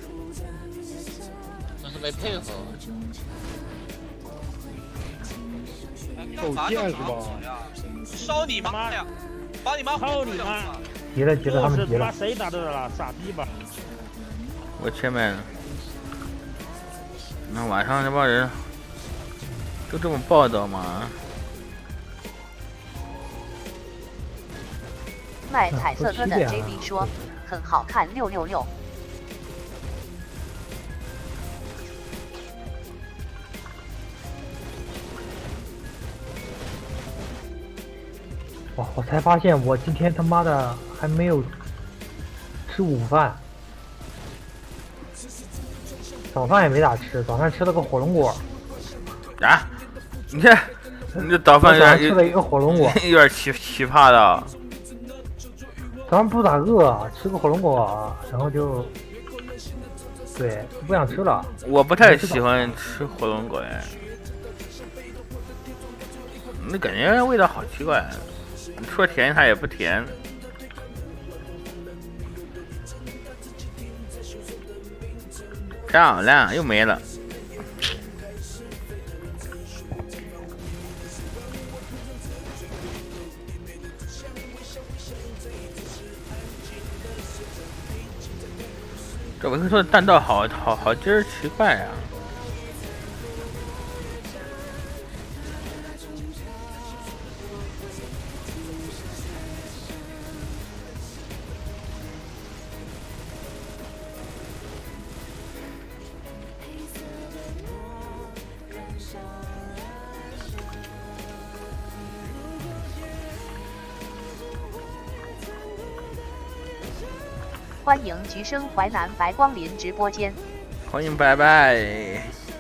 [SPEAKER 4] 这是没配合。
[SPEAKER 11] 手贱是吧？
[SPEAKER 12] 烧你妈呀！把你妈
[SPEAKER 11] 操你妈！
[SPEAKER 13] 急了，他们急了。
[SPEAKER 11] 谁打的了？傻逼吧！
[SPEAKER 3] 我前面，那晚上这帮人就这么暴躁吗？
[SPEAKER 2] 卖彩色哥的 JB 说很好看，666。
[SPEAKER 13] 哇！我才发现我今天他妈的还没有吃午饭，早饭也没咋吃，早上吃了个火龙果。
[SPEAKER 3] 啊！你这早饭
[SPEAKER 13] 吃了一个火龙果，
[SPEAKER 3] 有点奇葩的。
[SPEAKER 13] 早上不咋饿，吃个火龙果，然后就对不想吃了。
[SPEAKER 3] 我不太喜欢吃火龙果哎，那感觉味道好奇怪。说甜它也不甜。漂亮，又没了。这维克托的弹道好今儿奇怪啊！
[SPEAKER 2] 欢迎橘生淮南白光临直播间。
[SPEAKER 3] 欢迎拜拜。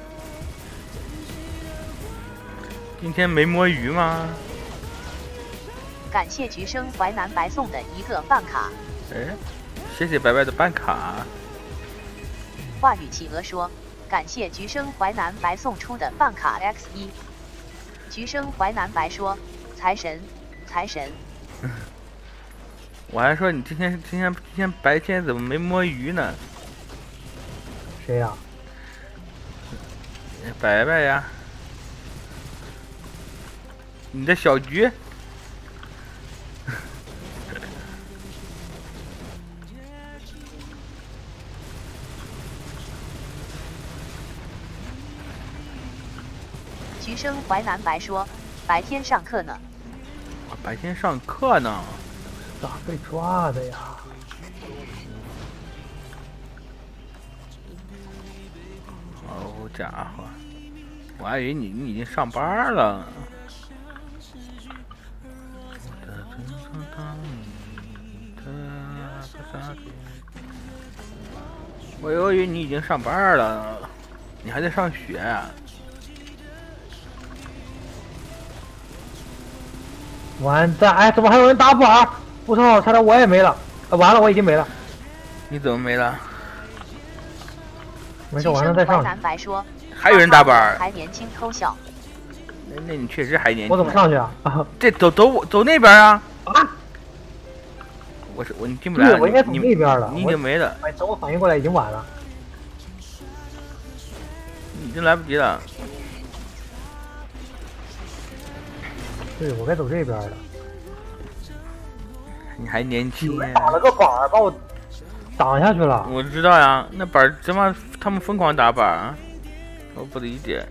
[SPEAKER 3] 今天没摸鱼吗？
[SPEAKER 2] 感谢橘生淮南白送的一个办卡。
[SPEAKER 3] 哎，谢谢白白的办卡。
[SPEAKER 2] 话语企鹅说，感谢橘生淮南白送出的办卡 X1。橘生淮南白说，财神，财神。
[SPEAKER 3] 我还说你今天白天怎么没摸鱼呢？
[SPEAKER 13] 谁呀？
[SPEAKER 1] 拜拜呀！你的小菊。
[SPEAKER 2] 橘生淮南白说：“白天上课呢。”
[SPEAKER 1] 白天上课呢？
[SPEAKER 13] 咋被抓的呀？
[SPEAKER 1] 好家伙，我还以为你已经上班了。我以为你已经上班了，你还在上学啊？
[SPEAKER 13] 完蛋！哎，怎么还有人打板？我操！差点我也没了。完了，我已经没了。
[SPEAKER 1] 你怎么没了？
[SPEAKER 13] 没事，晚上再上。
[SPEAKER 2] 南白说：“
[SPEAKER 1] 还有人打板，
[SPEAKER 2] 还年轻偷笑。”
[SPEAKER 1] 那你确实还年轻。
[SPEAKER 13] 我怎么上去啊？
[SPEAKER 1] 这走那边啊！啊！你进不来了。
[SPEAKER 13] 我应该走那边了。
[SPEAKER 1] 你已经没了。
[SPEAKER 13] 哎，等我反应过来，已经晚了。
[SPEAKER 1] 已经来不及了。
[SPEAKER 13] 对，我该走这边了。
[SPEAKER 1] 你还年轻。
[SPEAKER 13] 打了个板儿，把我挡下去了。
[SPEAKER 1] 我知道呀，那板怎么他们疯狂打板啊？我不理解。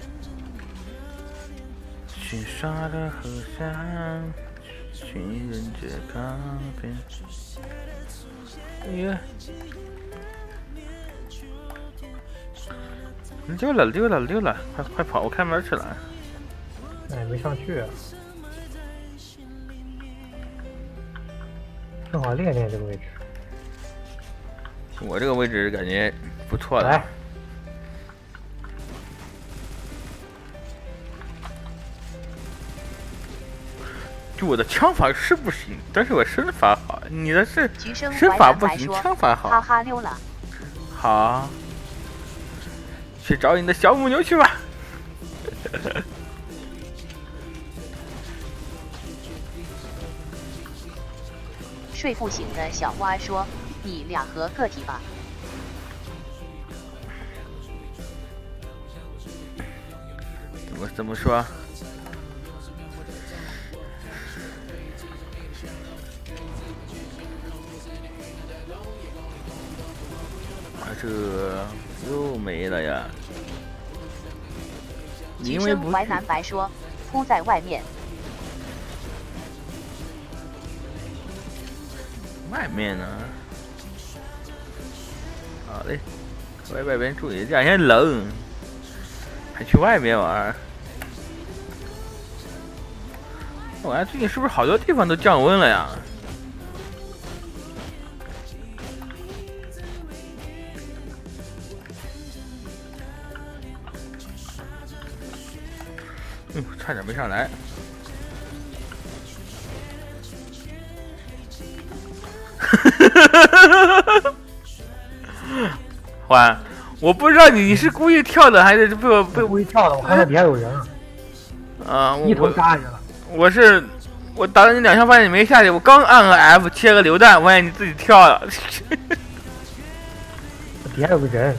[SPEAKER 1] 群沙的河山，寻人街港边。哎呀！溜了，快跑！我开门去了。
[SPEAKER 13] 哎，没上去。正好练练这个位置。
[SPEAKER 1] 我这个位置感觉不错的。
[SPEAKER 13] 来。
[SPEAKER 1] 就我的枪法是不行，但是我身法好。你的是身法不行，枪法好。
[SPEAKER 2] 哈哈溜了。
[SPEAKER 1] 好。去找你的小母牛去吧。
[SPEAKER 2] 睡不醒的小蛙说：“你俩合个体吧。”
[SPEAKER 1] 怎么说？这又没了呀！
[SPEAKER 2] 橘生淮南白说：“铺在外面。”
[SPEAKER 1] 外面呢？好嘞，外边注意，这两天冷，还去外面玩。我看最近是不是好多地方都降温了呀？差点没上来。欢，我不知道你是故意跳的还是被我
[SPEAKER 13] 故意跳的，我看到底下有人
[SPEAKER 1] 啊，
[SPEAKER 13] 一头扎下去了。
[SPEAKER 1] 我打了你2枪，发现你没下去，我刚按个 F 切个榴弹，发现你自己跳了。
[SPEAKER 13] 底下有个人，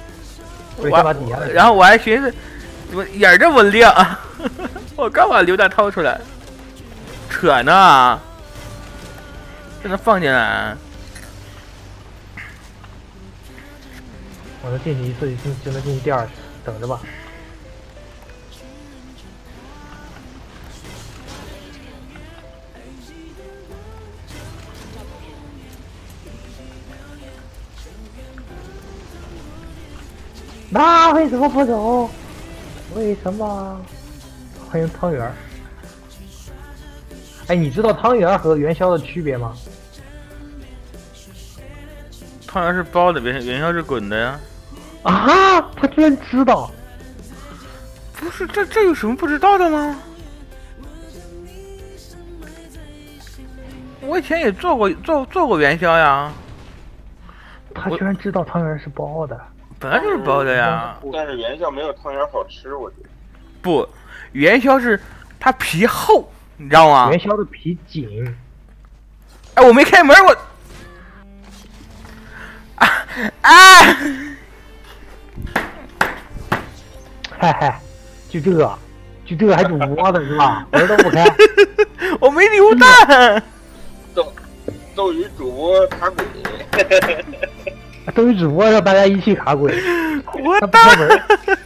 [SPEAKER 1] 然后我还寻思，怎么眼这么亮？我刚把榴弹掏出来，扯呢，这能放进来？
[SPEAKER 13] 我能进去一次就能进去第二次，等着吧。那为什么不走？为什么？欢迎汤圆。哎，你知道汤圆和元宵的区别吗？
[SPEAKER 1] 汤圆是包的，元宵是滚的呀。
[SPEAKER 13] 啊！他居然知道？
[SPEAKER 1] 不是，这有什么不知道的吗？我以前也做过元宵呀。
[SPEAKER 13] 他居然知道汤圆是包的。
[SPEAKER 1] 本来就是包的呀。
[SPEAKER 9] 但是元宵没有汤圆好吃，我觉得。
[SPEAKER 1] 不，元宵是它皮厚，你知道吗？
[SPEAKER 13] 元宵的皮紧。
[SPEAKER 1] 哎，我没开门，我。
[SPEAKER 13] 嗨嗨，就这还主播的是吧？门都不开，
[SPEAKER 1] 我没榴弹。
[SPEAKER 9] 斗鱼主播卡鬼，
[SPEAKER 13] 斗鱼主播让大家一起卡鬼，
[SPEAKER 1] 我
[SPEAKER 13] 他不开门。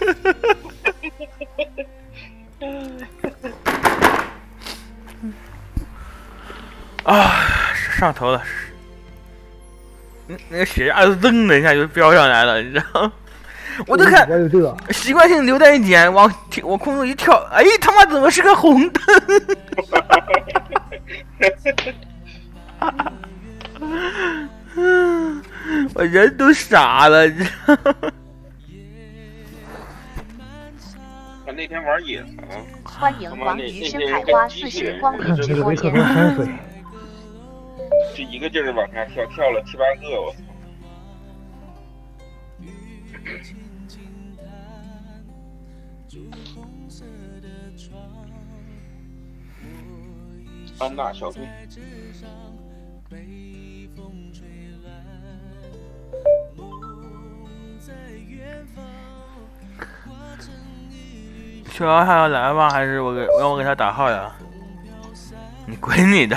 [SPEAKER 1] 啊，上头了。那个血压噌的一下就飙上来了，你知道吗？我都看习惯性留在一点，往空中一跳，哎，他妈怎么是个红灯？我人都傻了，你知道吗？
[SPEAKER 9] 他那天玩野藏，
[SPEAKER 2] 欢迎王鱼深海花40光临直播间。
[SPEAKER 9] 这一个劲儿往下跳，跳了7、8个，我操！安娜小队。
[SPEAKER 1] 小姚还要来吗？还是让我给他打号呀？你滚你的！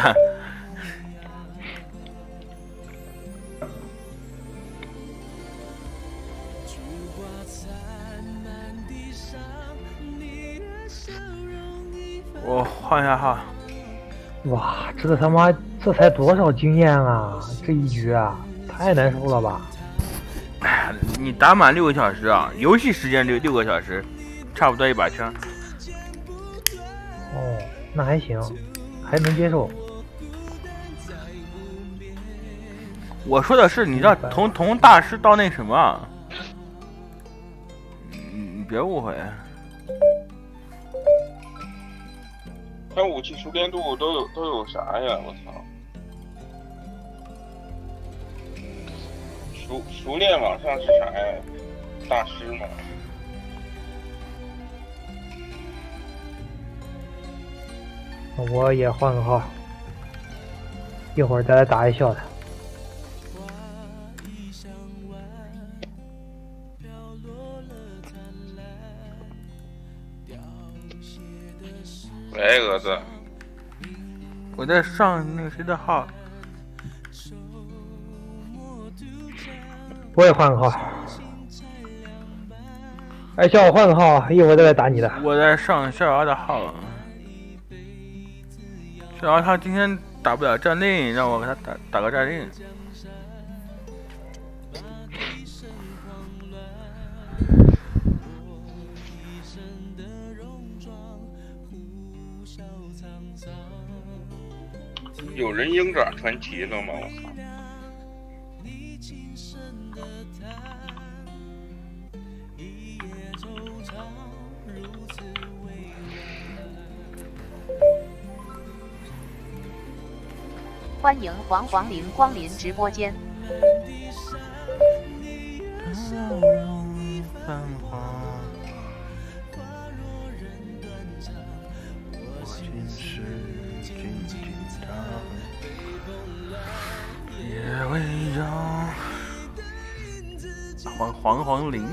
[SPEAKER 1] 我换一下号。
[SPEAKER 13] 哇，这他妈这才多少经验啊！这一局啊，太难受了吧！
[SPEAKER 1] 哎，你打满6个小时啊，游戏时间6个小时，差不多1把枪。
[SPEAKER 13] 哦，那还行，还能接受。
[SPEAKER 1] 我说的是，你知道从大师到那什么，你别误会。
[SPEAKER 9] 他武器熟练度都有啥呀？我操！熟练往上是啥呀？大师吗？
[SPEAKER 13] 我也换个号，一会儿再来打一笑的。
[SPEAKER 9] 喂，蛾子，
[SPEAKER 1] 我在上那个谁的号。
[SPEAKER 13] 我也换个号。哎，叫我换个号，一会儿再来打你的。
[SPEAKER 1] 我在上逍遥的号。逍遥他今天打不了战令，让我给他打个战令。
[SPEAKER 9] 有人鹰爪传奇了吗？我操！
[SPEAKER 2] 欢迎黄黄林光临直播间。
[SPEAKER 1] 也围绕黄陵。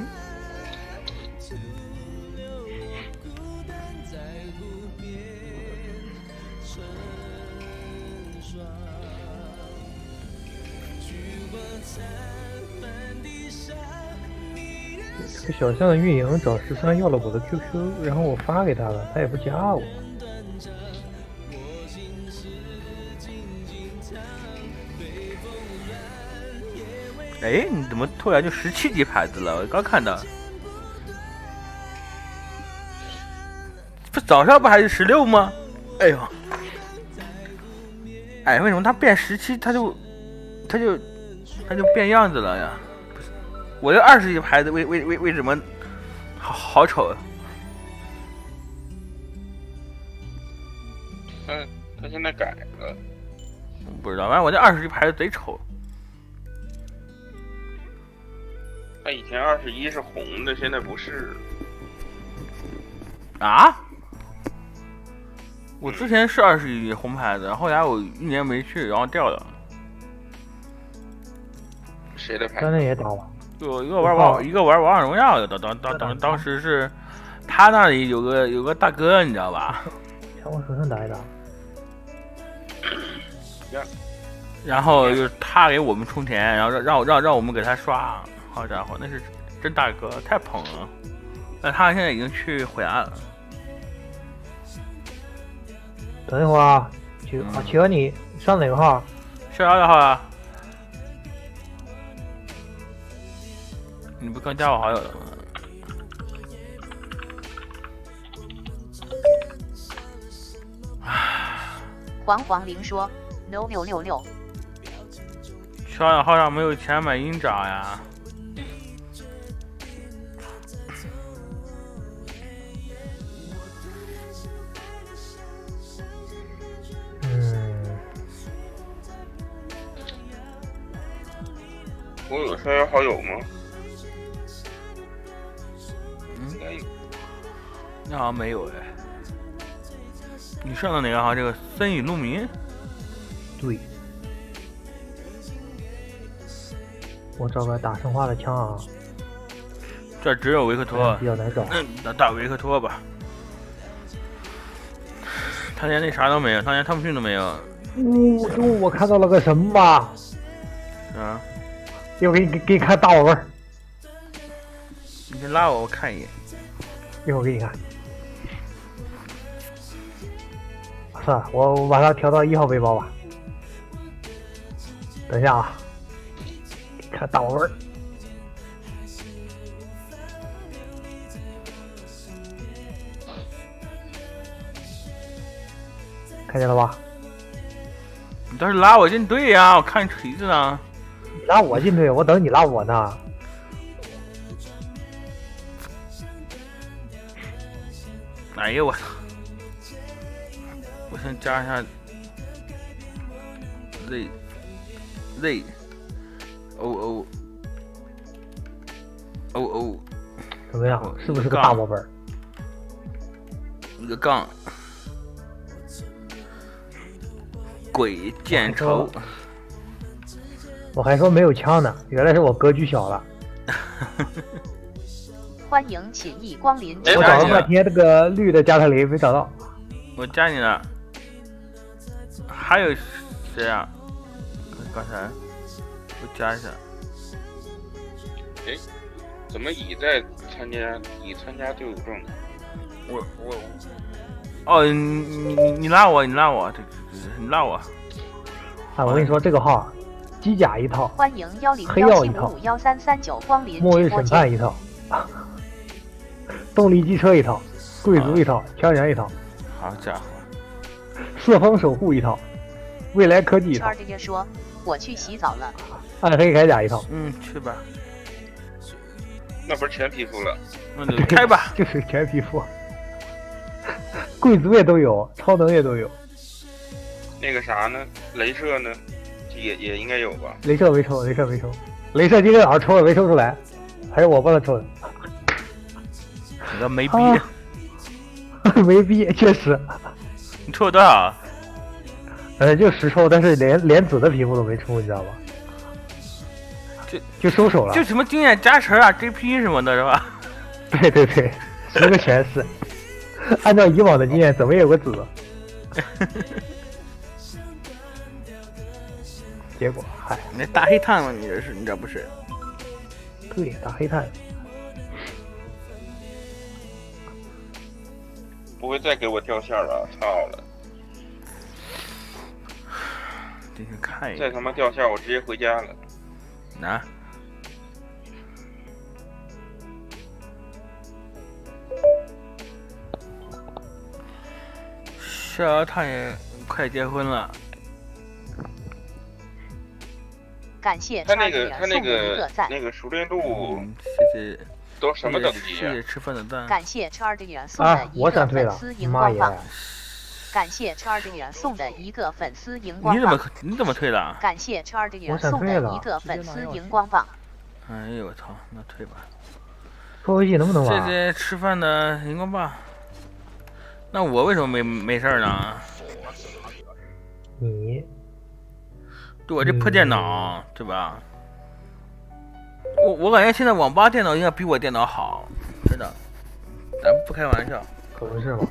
[SPEAKER 13] 这个小象的运营找13要了我的 QQ， 然后我发给他了，他也不加我。
[SPEAKER 1] 哎，你怎么突然就17级牌子了？我刚看到，不早上不还是16吗？哎呦，哎，为什么他变17，他就变样子了呀？不是，我这20级牌子为什么好丑？
[SPEAKER 9] 他现在改了，
[SPEAKER 1] 不知道，反正我这20级牌子贼丑。
[SPEAKER 9] 他以前21是红的，现在不是。
[SPEAKER 1] 啊？我之前是21红牌子，后来我1年没去，然后掉了。
[SPEAKER 9] 谁的牌？
[SPEAKER 13] 刚才也打了。
[SPEAKER 1] 就一个玩王者荣耀的，当时是他那里有个大哥，你知道吧？
[SPEAKER 13] 想往手上打一打。
[SPEAKER 1] 然后就是他给我们充钱，然后让我们给他刷。好家伙，那是真大哥，太捧了。但他现在已经去回来了。
[SPEAKER 13] 等一会儿啊，企鹅你上哪个号
[SPEAKER 1] ？12号啊。你不刚加我好友了吗？
[SPEAKER 2] 黄玲说 ：“No 666。
[SPEAKER 1] 12号上没有钱买鹰爪呀。
[SPEAKER 9] 我有12好友吗？
[SPEAKER 1] 应该有。那好像没有哎。你上的哪个号？这个森雨鹿鸣？
[SPEAKER 13] 对。我找个打生化的枪啊。
[SPEAKER 1] 这只有维克托，
[SPEAKER 13] 比较难找。
[SPEAKER 1] 打维克托吧。他连那啥都没有，他连汤姆逊都没有。
[SPEAKER 13] 中午我看到了个什么？
[SPEAKER 1] 啊？
[SPEAKER 13] 一会儿给你看大宝贝儿。
[SPEAKER 1] 你先拉我看一眼。
[SPEAKER 13] 一会儿给你看。算了，我把它调到1号背包吧。等一下啊，看大宝贝儿。看见了吧？
[SPEAKER 1] 你倒是拉我进队呀！我看锤子呢。
[SPEAKER 13] 你拉我进队，我等你拉我呢。
[SPEAKER 1] 哎呀我操！我先加一下 Z O
[SPEAKER 13] 怎么样？是不是个大宝贝儿？
[SPEAKER 1] 一个杠。鬼见愁。
[SPEAKER 13] 我还说没有枪呢，原来是我格局小了。
[SPEAKER 2] 欢迎锦意光临。
[SPEAKER 13] 我找了半天这个绿的加特林没找到。
[SPEAKER 1] 我加你了。还有谁啊？刚才我加一下。
[SPEAKER 9] 哎，怎么乙在参加队伍中？
[SPEAKER 1] 哦，你拉我，你拉我，你拉我。
[SPEAKER 13] 啊，我跟你说，这个号，机甲一套，
[SPEAKER 2] 欢迎
[SPEAKER 13] 黑曜一套
[SPEAKER 2] 1017551339光临
[SPEAKER 13] 末日审判一套，动力机车一套，贵族一套，枪员一套。
[SPEAKER 1] 好家伙！
[SPEAKER 13] 四风守护一套，未来科技一套。
[SPEAKER 2] 圈直接说，我去洗澡了。
[SPEAKER 13] 暗黑铠甲一套。
[SPEAKER 1] 去吧。
[SPEAKER 9] 那不是全皮肤了？
[SPEAKER 1] 那就开吧。
[SPEAKER 13] 就是全皮肤。贵族也都有，超能也都有。
[SPEAKER 9] 那个啥呢？镭射呢？也应该有吧？
[SPEAKER 13] 镭射没抽，镭射没抽，镭射今天早上抽了没抽出来，还是我帮他抽的。
[SPEAKER 1] 你个没逼，
[SPEAKER 13] 没逼，确实。
[SPEAKER 1] 你抽了多少？
[SPEAKER 13] 就10抽，但是连紫的皮肤都没抽，你知道吧？就收手了。
[SPEAKER 1] 就什么经验加成啊 ，GP 什么的，是吧？
[SPEAKER 13] 对对对，10个全是。按照以往的经验，怎么也有个紫。结果，嗨，
[SPEAKER 1] 那大黑炭嘛，你这不是？
[SPEAKER 13] 对，大黑炭。
[SPEAKER 9] 不会再给我掉线了，操了！
[SPEAKER 1] 进去看一眼。
[SPEAKER 9] 再他妈掉线，我直接回家了。
[SPEAKER 1] 拿。他也快结婚了。
[SPEAKER 2] 感谢
[SPEAKER 9] 他那个熟练度，
[SPEAKER 1] 谢谢。
[SPEAKER 9] 都什么等级啊？
[SPEAKER 1] 谢谢吃饭的蛋。
[SPEAKER 2] 感谢叉的人送的一个粉丝荧光棒。感谢叉的人送的一个粉丝荧光棒。
[SPEAKER 1] 你怎么退的？
[SPEAKER 2] 感谢叉的人送的一个粉丝荧光棒。
[SPEAKER 1] 哎呦我操，那退吧。
[SPEAKER 13] 说游戏能不能玩？
[SPEAKER 1] 谢谢吃饭的荧光棒。那我为什么没事呢？
[SPEAKER 13] 你
[SPEAKER 1] 对我这破电脑，对吧？我感觉现在网吧电脑应该比我电脑好，真的。
[SPEAKER 3] 咱不开玩笑，
[SPEAKER 13] 可能是吧。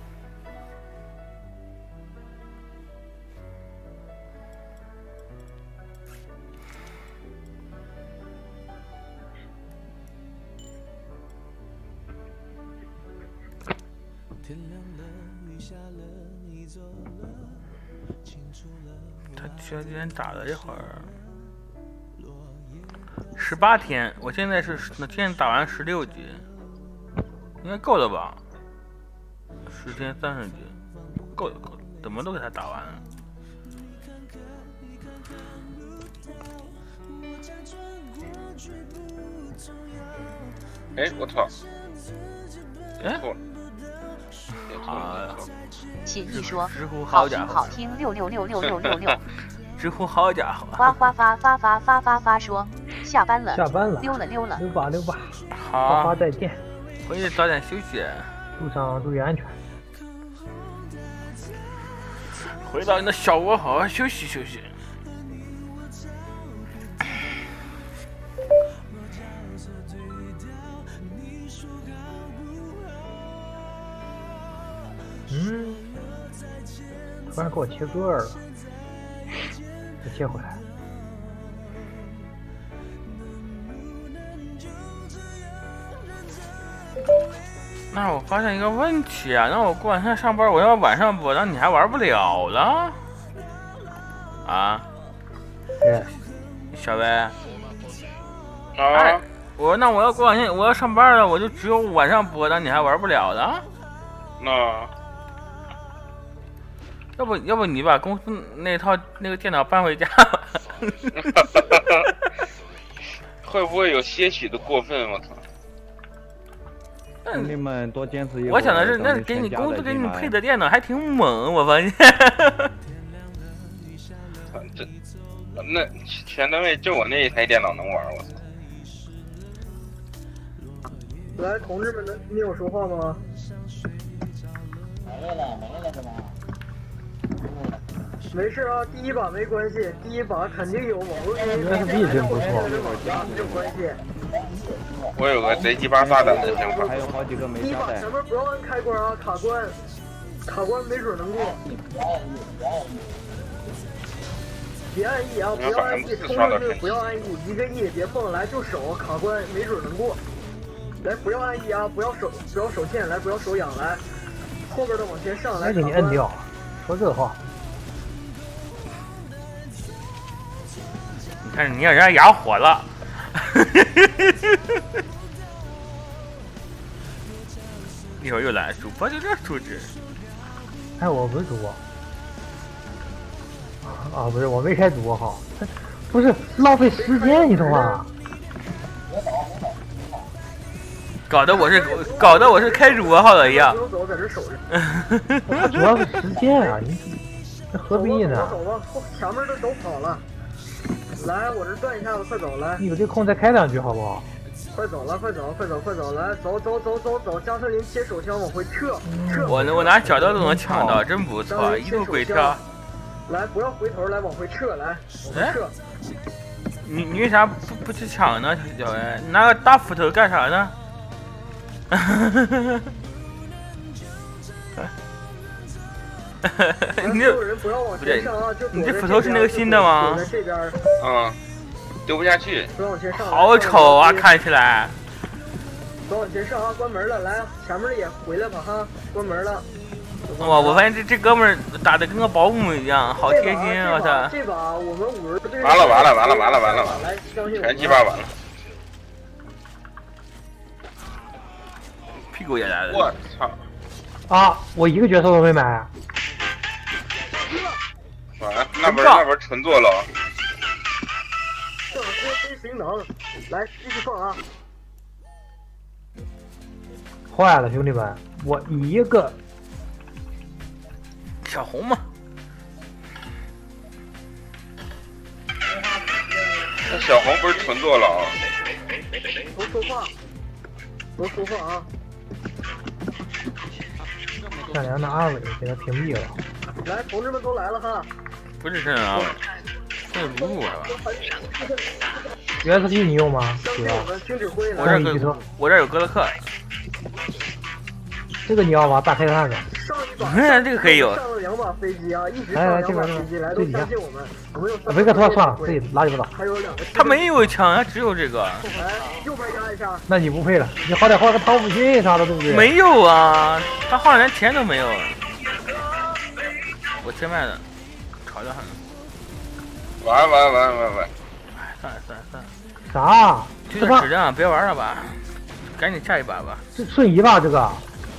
[SPEAKER 3] 他前几天打了一会儿，18天，我现在是今天打完16局，应该够了吧？10天30局，够了，怎么都给他打完了。
[SPEAKER 9] 哎，我操！
[SPEAKER 3] 哎，
[SPEAKER 9] 错了。
[SPEAKER 3] 啊！
[SPEAKER 2] 秦毅说：“
[SPEAKER 3] 好
[SPEAKER 2] 听好听，6666666。”
[SPEAKER 3] 知乎好家伙！
[SPEAKER 2] 花花发说：“下班了，溜了。
[SPEAKER 13] 溜吧。
[SPEAKER 3] 好，
[SPEAKER 13] 花花再见。
[SPEAKER 3] 回去早点休息，
[SPEAKER 13] 路上注意安全。
[SPEAKER 3] 回到你的小窝，好好休息休息。”
[SPEAKER 13] 突然给我切歌了，再切回来。
[SPEAKER 3] 那我发现一个问题啊，那我过两天上班，我要晚上播，那你还玩不了了？啊？
[SPEAKER 13] 对，
[SPEAKER 3] 小薇。啊？我要过两天我要上班了，我就只有晚上播，那你还玩不了了？
[SPEAKER 9] 那。
[SPEAKER 3] 要不你把公司那个电脑搬回家吧？
[SPEAKER 9] 会不会有些许的过分？我操！
[SPEAKER 10] 兄弟们多坚持一会儿。
[SPEAKER 3] 我想的是，那给你公司给你配的电脑还挺猛，我发现。
[SPEAKER 9] 那全单位就我那一台电脑能玩，我操！
[SPEAKER 6] 来，同志们，你有说话吗？
[SPEAKER 8] 没了是吧？
[SPEAKER 6] 没事啊，第一把没关系，第一把肯定有网络
[SPEAKER 13] USB真不错，
[SPEAKER 6] 没有关系。
[SPEAKER 9] 我有个贼鸡巴大胆的想法，
[SPEAKER 10] 还有好几个没
[SPEAKER 6] 第一把前面不要按开关啊，卡关没准能过。别按 E 啊，不要按 E， 冲上去不要按 E， 一个 E 别碰，来就手卡关没准能过。来，不要按 E 啊，不要手欠，来不要手痒，来后边的往前上来。
[SPEAKER 13] 给你摁掉，说这话。
[SPEAKER 3] 你看你让人家哑火了。一会儿又来主播就这素质。
[SPEAKER 13] 哎，我不是主播。啊，不是，我没开主播号，不是浪费时间，你懂吗？
[SPEAKER 3] 搞得我是开主播号的一样。
[SPEAKER 6] 不用走，在这守着。
[SPEAKER 13] 他主要是时间啊，你何必呢？
[SPEAKER 6] 走吧，前面的都跑了。来，我这转一下子，快走来！
[SPEAKER 13] 你有这空再开2局好不好？
[SPEAKER 6] 快走了，快走，来，走！加特林切手枪往回撤。
[SPEAKER 3] 我拿小刀都能抢到，真不错，一路鬼跳。
[SPEAKER 6] 来，不要回头，来往回撤，来，往回撤。
[SPEAKER 3] 你为啥不去抢呢，小文？你拿个大斧头干啥呢？你这斧头是那个新的吗？
[SPEAKER 9] 嗯，丢不下去。
[SPEAKER 3] 好丑啊，看起来。
[SPEAKER 6] 不要往前上啊！关门了，来，前面的也回来吧哈！关门了。
[SPEAKER 3] 哇，我发现这哥们儿打的跟个保姆一样，好贴心，我操！
[SPEAKER 6] 这把我们50队。
[SPEAKER 9] 完了！
[SPEAKER 6] 来，相信我。
[SPEAKER 9] 全鸡巴完了。
[SPEAKER 3] 屁股也来了。
[SPEAKER 9] 我操！
[SPEAKER 13] 啊！我一个角色都没买。
[SPEAKER 9] 完，那边纯坐牢。
[SPEAKER 6] 正好飞行能，来继续放啊！
[SPEAKER 13] 坏了，兄弟们，我一个
[SPEAKER 3] 小红嘛。
[SPEAKER 9] 那小红不是纯坐牢？
[SPEAKER 6] 多说话啊！
[SPEAKER 13] 善良的阿伟给他屏蔽了。
[SPEAKER 6] 来，同志们都来了哈！
[SPEAKER 3] 不是善良阿伟，这不是我吧
[SPEAKER 13] ？USB 你用吗？
[SPEAKER 6] 相信我们听指挥来。
[SPEAKER 3] 我这有哥德克。
[SPEAKER 13] 这个你要吧，大开看看。
[SPEAKER 1] 这个可以有。
[SPEAKER 6] 上了2把飞机啊，一直上了2把飞机，来都相信我们。我们有
[SPEAKER 13] 维克托算了，自己拉就不打。
[SPEAKER 6] 还有2个。
[SPEAKER 1] 他没有枪，他只有这个。
[SPEAKER 6] 右边压一下。
[SPEAKER 13] 那你不配了，你好歹换个汤普逊啥的，对不对？
[SPEAKER 1] 没有啊，他好像连钱都没有。我切麦的，吵得很。
[SPEAKER 9] 完。
[SPEAKER 1] 算了。
[SPEAKER 13] 啥？
[SPEAKER 1] 这个质量别玩了吧，赶紧下一把吧。
[SPEAKER 13] 这瞬移吧，这个。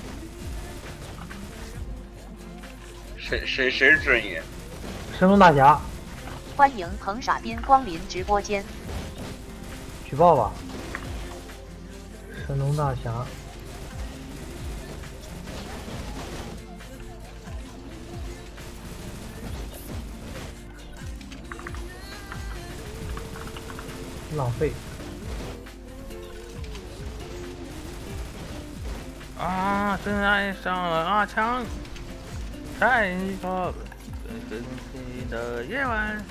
[SPEAKER 9] 谁是瞬移？
[SPEAKER 13] 神龙大侠。
[SPEAKER 2] 欢迎彭傻斌光临直播间。
[SPEAKER 13] 举报吧。神龙大侠。浪费
[SPEAKER 1] 啊！真爱上了阿强，在一个神奇的夜晚。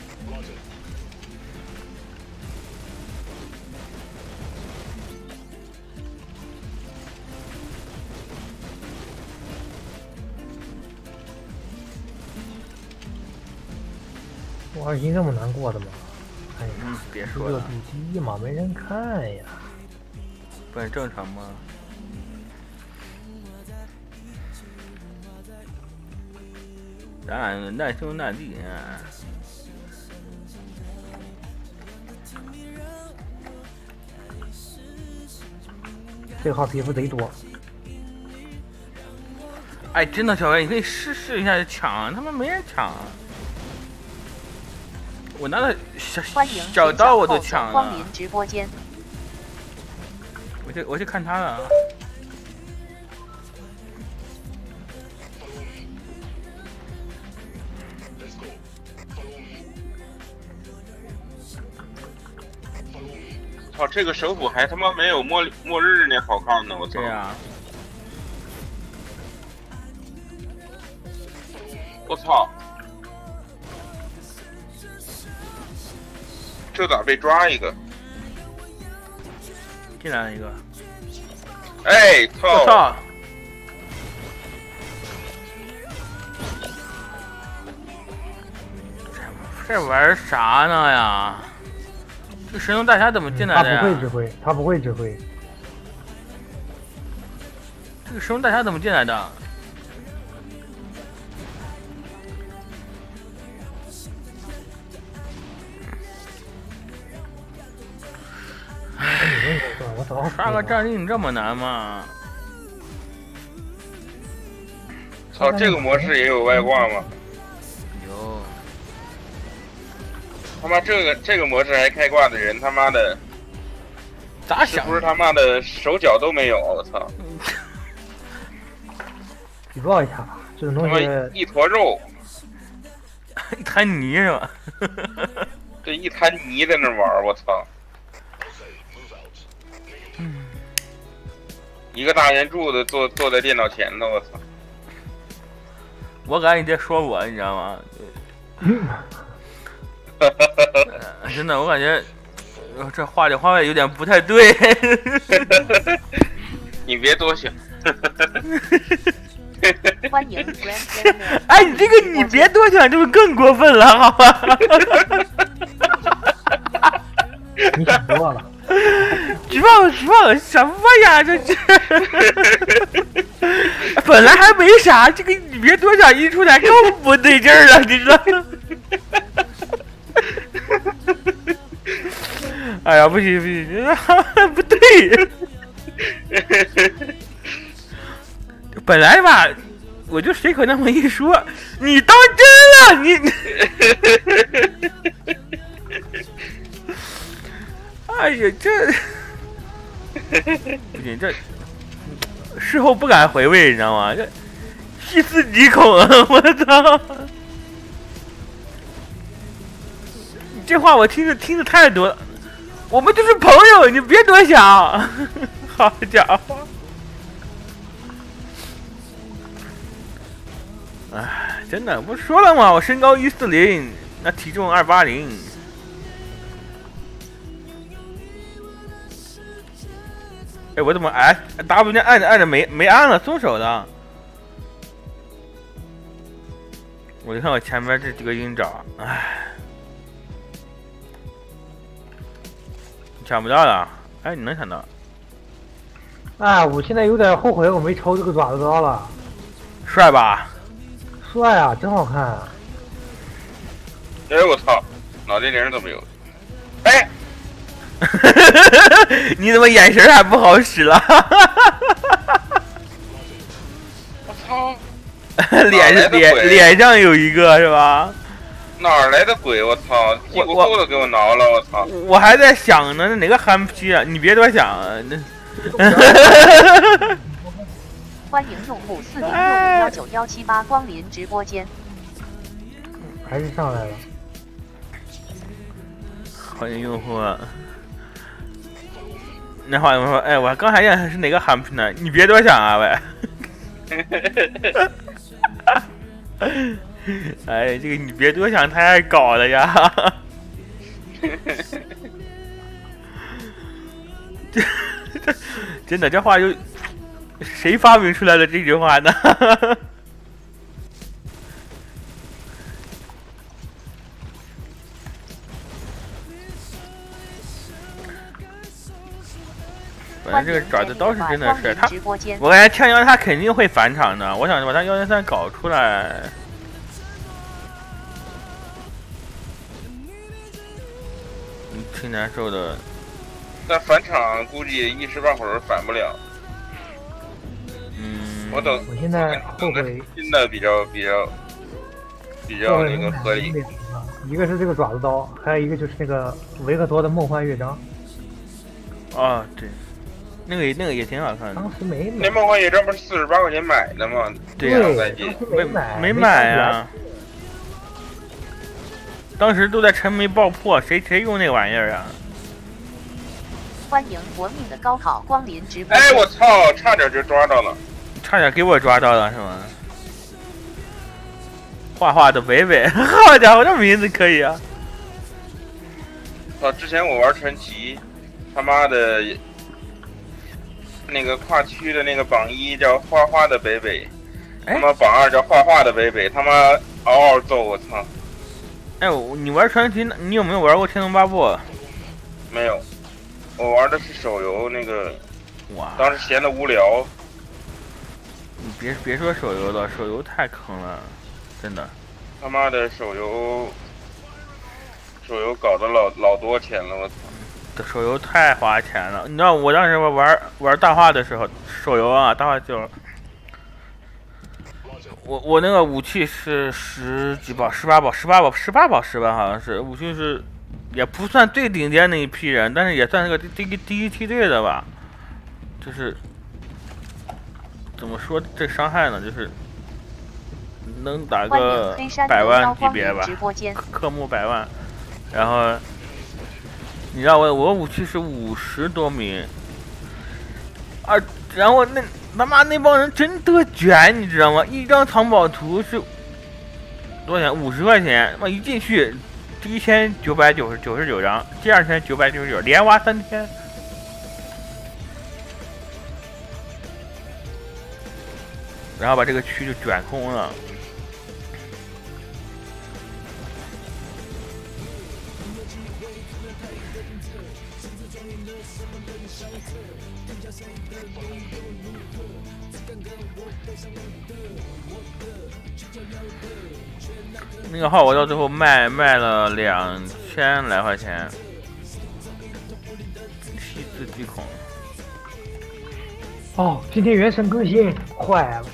[SPEAKER 13] 我2星这么难过的吗？哎呀，
[SPEAKER 1] 别说了，
[SPEAKER 13] 热度低嘛，没人看呀，
[SPEAKER 1] 不很正常吗？咱俩难兄难弟啊！
[SPEAKER 13] 这号皮肤贼多。
[SPEAKER 1] 哎，真的，小白，你可以试一下抢，他妈没人抢。我拿的小刀我都抢了。
[SPEAKER 2] 光临直播间。
[SPEAKER 1] 我去看他了。
[SPEAKER 9] 操，这个手斧还他妈没有末日那好看呢！我操。
[SPEAKER 1] 对呀。
[SPEAKER 9] 我操。这咋被抓一个？
[SPEAKER 1] 进来了一个。
[SPEAKER 9] 哎，操！
[SPEAKER 1] 我操！这玩啥呢呀？这神龙大侠怎么进来的呀？
[SPEAKER 13] 他不会指挥，他不会指挥。
[SPEAKER 1] 这个神龙大侠怎么进来的？刷个战令这么难吗？
[SPEAKER 9] 操，这个模式也有外挂吗？
[SPEAKER 1] 有。
[SPEAKER 9] 他妈这个模式还开挂的人，他妈的，
[SPEAKER 1] 咋想？
[SPEAKER 9] 是不是他妈的手脚都没有？我操！
[SPEAKER 13] 举报一下，这种东西
[SPEAKER 9] 一坨肉，
[SPEAKER 1] 一滩泥是吧？
[SPEAKER 9] 这一滩泥在那玩，我操！一个大圆柱子坐在电脑前头，我操！
[SPEAKER 1] 我感觉你在说我，你知道吗？真的，我感觉这话里话外有点不太对。
[SPEAKER 9] 你别多想。
[SPEAKER 2] 欢迎。
[SPEAKER 1] 哎，你这个你别多想，就是更过分了，好吧？
[SPEAKER 13] 你想多了。
[SPEAKER 1] 举报什么呀？这本来还没啥，这个你别多想，一出来更不对劲儿了，你知道吗？哎呀，不行，不对。本来吧，我就随口那么一说，你当真了，你。哎呀，这不行，这事后不敢回味，你知道吗？这细思极恐啊！我操！你这话我听的太多了。我们就是朋友，你别多想。好家伙！哎，真的，不是说了吗？我身高140，那体重280。 哎，我怎么哎 W 键按着没按了，松手的。我就看我前面这几个鹰爪，哎，抢不到了。哎，你能抢到？
[SPEAKER 13] 哎，我现在有点后悔，我没抽这个爪子刀了。
[SPEAKER 1] 帅吧？
[SPEAKER 13] 帅啊，真好看。
[SPEAKER 9] 哎，我操，脑袋铃都没有。哎，
[SPEAKER 1] 你怎么眼神还不好使了？
[SPEAKER 9] 我操！
[SPEAKER 1] 脸上有一个是吧？
[SPEAKER 9] 哪儿来的鬼？我操！屁股后都给我挠了！我操！
[SPEAKER 1] 我还在想呢，哪个憨批啊？你别多想啊。
[SPEAKER 2] 欢迎用户40651978光临直播间。
[SPEAKER 13] 还是上来了。
[SPEAKER 1] 欢迎用户啊。那话我说，哎，我刚才认识是哪个憨批呢？你别多想啊，喂。哎，这个你别多想，太搞了呀！真的，这话就谁发明出来的这句话呢？反正这个爪子刀是真的是他，我感觉枪妖他肯定会返场的。我想把他103搞出来。挺难受的。
[SPEAKER 9] 但返场估计一时半会儿返不了。我等。
[SPEAKER 13] 我现在后悔。
[SPEAKER 9] 新的比较那个合理。
[SPEAKER 13] 一个是这个爪子刀，还有一个就是那个维克多的梦幻乐章。
[SPEAKER 1] 啊，对。那个也挺好看的。
[SPEAKER 13] 当时没买。
[SPEAKER 9] 那梦幻乐章不是48块钱买的吗？
[SPEAKER 1] 对呀，没买呀。当时都在沉迷爆破，谁用那玩意儿啊？
[SPEAKER 2] 欢迎搏命的高考光临直播。
[SPEAKER 9] 哎，我操，差点就抓到了。
[SPEAKER 1] 差点给我抓到了是吗？画画的北北，好家伙，这名字可以啊！
[SPEAKER 9] 之前我玩传奇，他妈的，那个跨区的那个榜1叫画画的北北，他妈榜2叫画画的北北，他妈嗷嗷揍，我操！
[SPEAKER 1] 哎，你玩传奇，你有没有玩过《天龙八部》？
[SPEAKER 9] 没有，我玩的是手游那个。
[SPEAKER 1] 哇！
[SPEAKER 9] 当时闲得无聊。
[SPEAKER 1] 你别说手游了，手游太坑了，真的。
[SPEAKER 9] 他妈的手游搞得老多钱了，我操！
[SPEAKER 1] 手游太花钱了，你知道我当时玩大话的时候，手游啊，大话就。我那个武器是10几宝，18宝10吧，好像是武器是，也不算最顶尖的一批人，但是也算是个第一梯队的吧。就是怎么说这伤害呢？就是能打个100万级别吧，科目100万。然后你知道我武器是50多米，然后他妈那帮人真得卷，你知道吗？一张藏宝图是多少钱？50块钱，妈一进去，第一天99张，第二天999，连挖3天。然后把这个区就卷空了。那个号我到最后卖了2000来块钱，细思极恐。
[SPEAKER 13] 哦，今天原神更新坏了。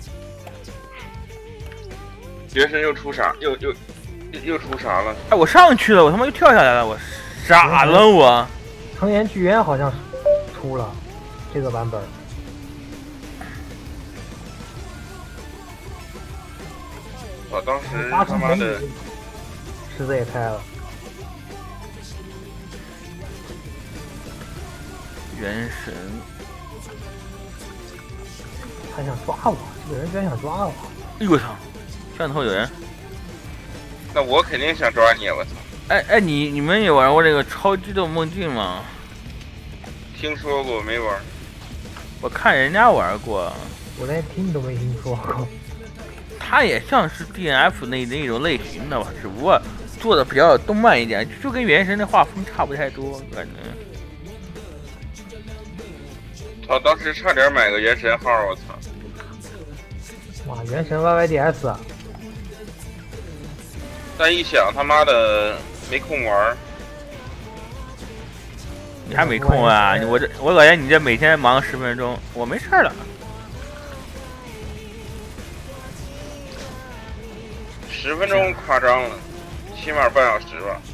[SPEAKER 9] 原神又出啥？又出啥了？
[SPEAKER 1] 哎，我上去了，我他妈又跳下来了，我傻了我。
[SPEAKER 13] 成岩巨猿好像出了这个版本。
[SPEAKER 9] 我当时他妈的
[SPEAKER 13] 池子也开了。
[SPEAKER 1] 原神，
[SPEAKER 13] 他想抓我，这个人居然想抓我！
[SPEAKER 1] 哎呦我操，上头有人。
[SPEAKER 9] 那我肯定想抓你，我操！
[SPEAKER 1] 哎，你们有玩过这个超级的梦境吗？
[SPEAKER 9] 听说过，没玩。
[SPEAKER 1] 我看人家玩过，
[SPEAKER 13] 我连听都没听说过。
[SPEAKER 1] 它也像是 DNF 那种类型的吧，只不过做的比较动漫一点，就跟原神的画风差不太多，感觉。
[SPEAKER 9] 我当时差点买个原神号，我操！
[SPEAKER 13] 哇，原神 YYDS。
[SPEAKER 9] 但一想他妈的没空玩。
[SPEAKER 1] 你还没空啊？我感觉你这每天忙10分钟，我没事了。
[SPEAKER 9] 10分钟夸张了，起码半小时吧。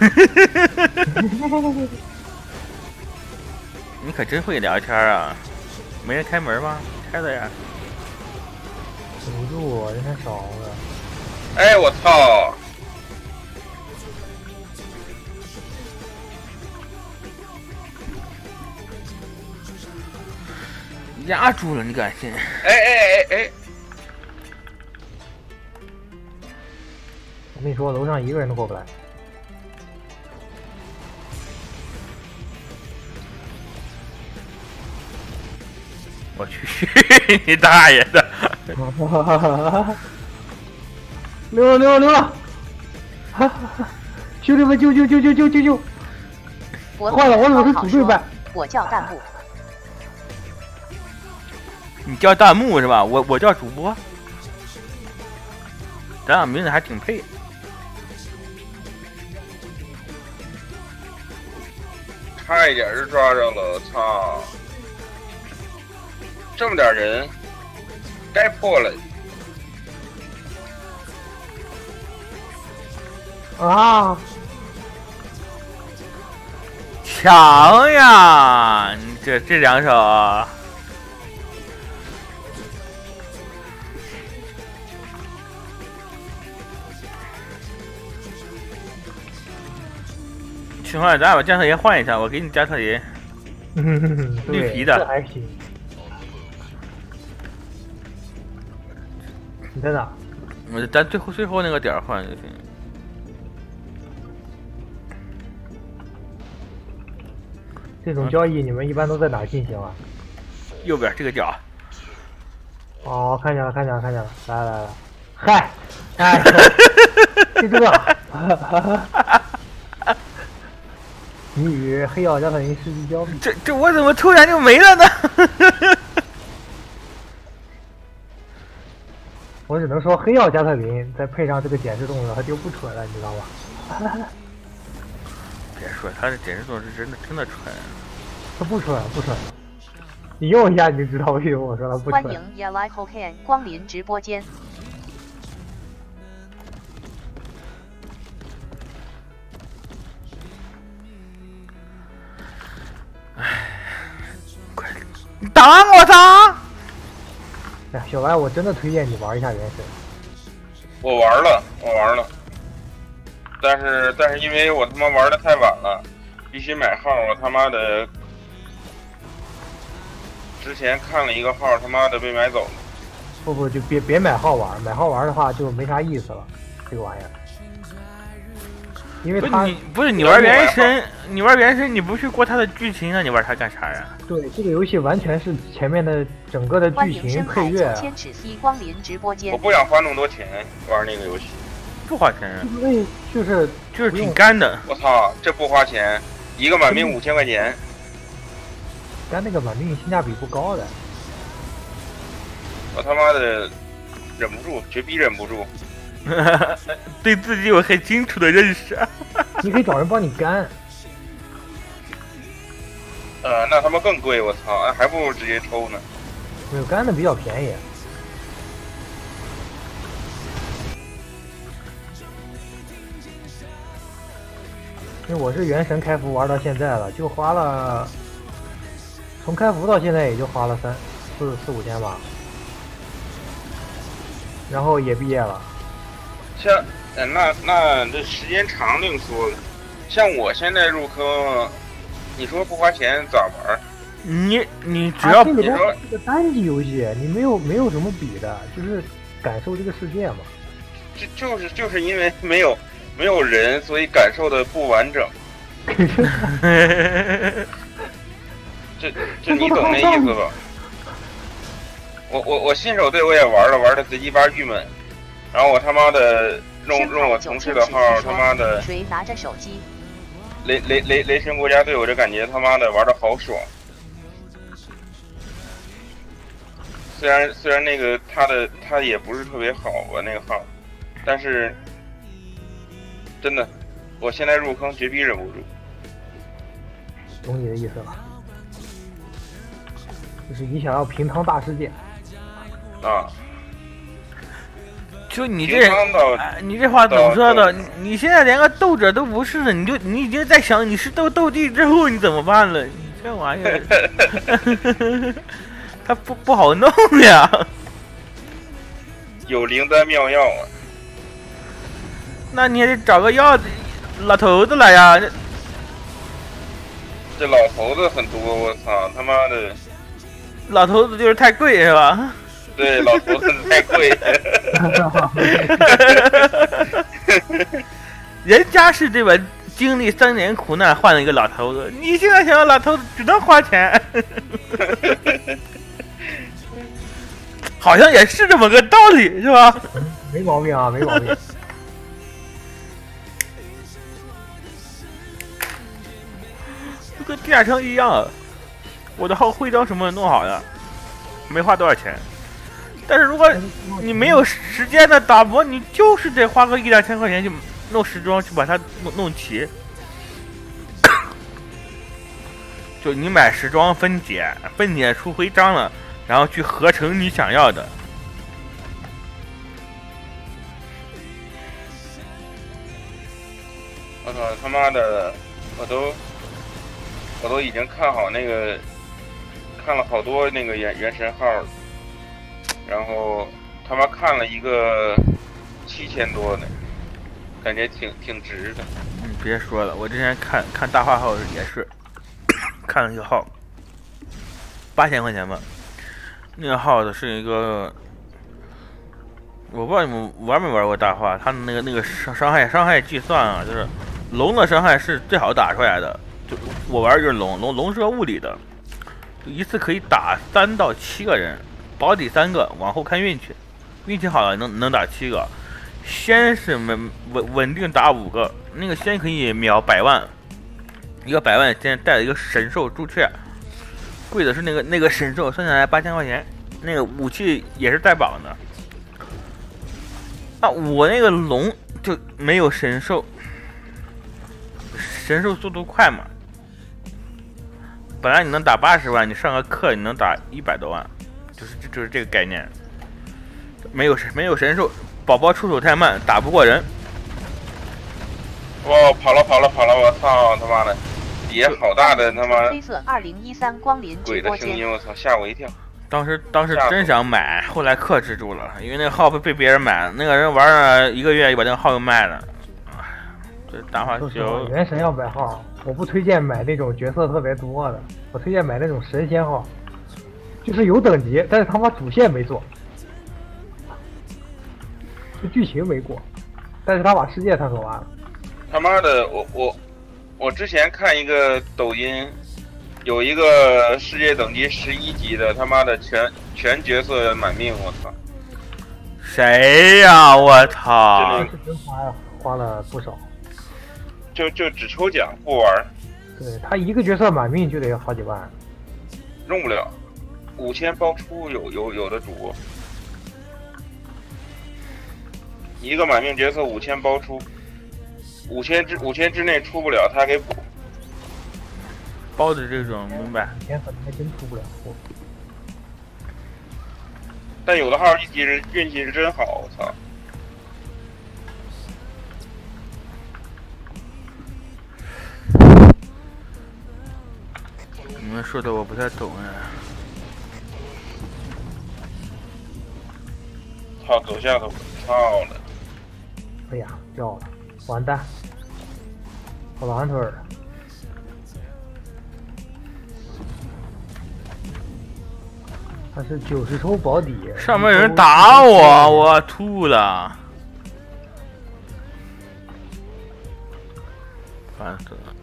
[SPEAKER 1] 你可真会聊天啊！没人开门吗？开了呀。
[SPEAKER 13] 守不住，人太少了。
[SPEAKER 9] 哎，我操！
[SPEAKER 1] 压住了，你敢信？
[SPEAKER 9] 哎！
[SPEAKER 13] 我跟你说，楼上一个人都过不来。
[SPEAKER 1] 我去你大爷的！
[SPEAKER 13] 溜了！兄弟们，救！坏了，我怎么是组队办？
[SPEAKER 2] 我叫弹幕。
[SPEAKER 1] 你叫弹幕是吧？我叫主播。咱俩名字还挺配。
[SPEAKER 9] 差一点就抓着了，操！这么点人，该破了。
[SPEAKER 13] 啊！
[SPEAKER 1] 强呀！你这两手啊！去换，咱把加特林换一下，我给你加特林。绿皮的。
[SPEAKER 13] 还行。你在哪？
[SPEAKER 1] 咱最后那个点换就行。
[SPEAKER 13] 这种交易你们一般都在哪进行啊？
[SPEAKER 1] 右边这个角。
[SPEAKER 13] 哦，看见了，来，嗨，哎，就这个。你与黑曜加特林世纪交臂。
[SPEAKER 1] 这我怎么突然就没了呢？
[SPEAKER 13] 我只能说黑曜加特林再配上这个检视动作，它就不蠢了，你知道吗？
[SPEAKER 1] 别说他的检视动作是真的蠢，
[SPEAKER 13] 他不蠢。你用一下你就知道为什么我说他不蠢。
[SPEAKER 2] 欢迎 YLIHOKN 光临直播间。
[SPEAKER 1] 你挡我操！
[SPEAKER 13] 哎，小白，我真的推荐你玩一下原神。
[SPEAKER 9] 我玩了，但是因为我他妈玩的太晚了，必须买号。我他妈的之前看了一个号，他妈的被买走了。
[SPEAKER 13] 不，就别买号玩，买号玩的话就没啥意思了，这个玩意儿。因为他
[SPEAKER 1] 不是你玩原神，你不去过它的剧情啊？你玩它干啥呀？
[SPEAKER 13] 对，这个游戏完全是前面的整个的剧情配乐。
[SPEAKER 2] 千尺西光临直播间。
[SPEAKER 9] 我不想花那么多钱玩那个游戏，
[SPEAKER 1] 不花钱啊？
[SPEAKER 13] 就是
[SPEAKER 1] 挺干的。
[SPEAKER 9] 我操，这不花钱，一个满命5000块钱。
[SPEAKER 13] 但那个满命性价比不高的。
[SPEAKER 9] 我他妈的忍不住，绝逼忍不住。
[SPEAKER 1] 对自己有很清楚的认识。
[SPEAKER 13] 你可以找人帮你干。
[SPEAKER 9] 那他妈更贵，我操，还不如直接抽呢。
[SPEAKER 13] 没有干的比较便宜。因为我是原神开服玩到现在了，就花了，从开服到现在也就花了4、5天吧。然后也毕业了。
[SPEAKER 9] 像，那这时间长另说了。像我现在入坑，你说不花钱咋玩？
[SPEAKER 1] 你只要
[SPEAKER 13] 你说这个单机游戏，你没有什么比的，就是感受这个世界嘛。
[SPEAKER 9] 就是因为没有人，所以感受的不完整。这你懂那意思吧？ 我新手队我也玩的贼鸡巴郁闷，然后我他妈的用我同事的号他妈的
[SPEAKER 2] 谁拿着手机？
[SPEAKER 9] 雷神国家队，我就感觉他妈的玩的好爽。虽然那个他也不是特别好，我那个号，但是真的，我现在入坑绝逼忍不住。
[SPEAKER 13] 懂你的意思了，就是你想要平汤大事件
[SPEAKER 9] 啊。
[SPEAKER 1] 就你这，你这话怎么说的？你现在连个斗者都不是了，你已经在想你是斗帝之后你怎么办了？你这玩意儿，他不好弄呀。
[SPEAKER 9] 有灵丹妙药啊！
[SPEAKER 1] 那你也得找个老头子来呀。
[SPEAKER 9] 这老头子很多，我操他妈的！
[SPEAKER 1] 老头子就是太贵是吧？
[SPEAKER 9] 对，老头子太贵。
[SPEAKER 1] 人家是对吧？经历3年苦难换了一个老头子，你现在想要老头子只能花钱。好像也是这么个道理，是吧？
[SPEAKER 13] 没毛病啊，没毛病。
[SPEAKER 1] 就跟地下城一样，我的号徽章什么弄好了，没花多少钱。但是如果你没有时间的打磨，你就是得花个1-2千块钱去弄时装，去把它弄齐。就你买时装分解出徽章了，然后去合成你想要的。
[SPEAKER 9] 我操他妈的，我都已经看好那个，看了好多那个原神号。然后他妈看了一个7000多的，感觉挺值的。
[SPEAKER 1] 你别说了，我之前看大话号也是看了一个号，8000块钱吧。那个号的是一个，我不知道你们玩没玩过大话，他的那个伤害计算啊，就是龙的伤害是最好打出来的。就我玩就是龙是个物理的，就一次可以打3到7个人。保底3个，往后看运气，运气好了能打7个。仙是稳定打5个，那个仙可以秒100万，一个100万仙带了一个神兽朱雀，贵的是那个神兽，算下来8000块钱，那个武器也是带榜的。啊，我那个龙就没有神兽，神兽速度快嘛，本来你能打80万，你上个课你能打100多万。就是这个概念，没有神兽，宝宝出手太慢，打不过人。
[SPEAKER 9] 哇，跑了！我操他妈的，底下好大的他妈
[SPEAKER 2] 黑色2013光临
[SPEAKER 9] 鬼的声音，我操，吓我一跳。
[SPEAKER 1] 当时真想买，后来克制住了，因为那个号被别人买了，那个人玩了1个月就把那个号又卖了。这打法就
[SPEAKER 13] 原神要买号，我不推荐买那种角色特别多的，我推荐买那种神仙号。就是有等级，但是他妈主线没做，就剧情没过，但是他把世界探索完了。
[SPEAKER 9] 他妈的，我之前看一个抖音，有一个世界等级11级的，他妈的全角色满命，我操！
[SPEAKER 1] 谁呀？我操！
[SPEAKER 13] 这真花了不少。
[SPEAKER 9] 就只抽奖不玩。
[SPEAKER 13] 对他一个角色满命就得好几万，
[SPEAKER 9] 用不了。5000包出有的主，一个满命角色5000包出，5000之内出不了，他给补。
[SPEAKER 1] 包的这种明白
[SPEAKER 13] ？5000可能还真出不了。
[SPEAKER 9] 但有的号运气是真好，我操！
[SPEAKER 1] 你们说的我不太懂呀。
[SPEAKER 9] 操，走下头，操了！
[SPEAKER 13] 哎呀，掉了，完蛋，跑完腿了。他是90抽保底，
[SPEAKER 1] 上面有人打我，我吐了，烦死了。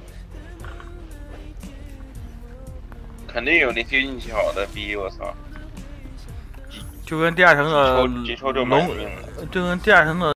[SPEAKER 9] 肯定有那些运气好的逼，我操！
[SPEAKER 3] 就跟第二层的
[SPEAKER 9] 几抽就满命了，
[SPEAKER 3] 就跟第二层的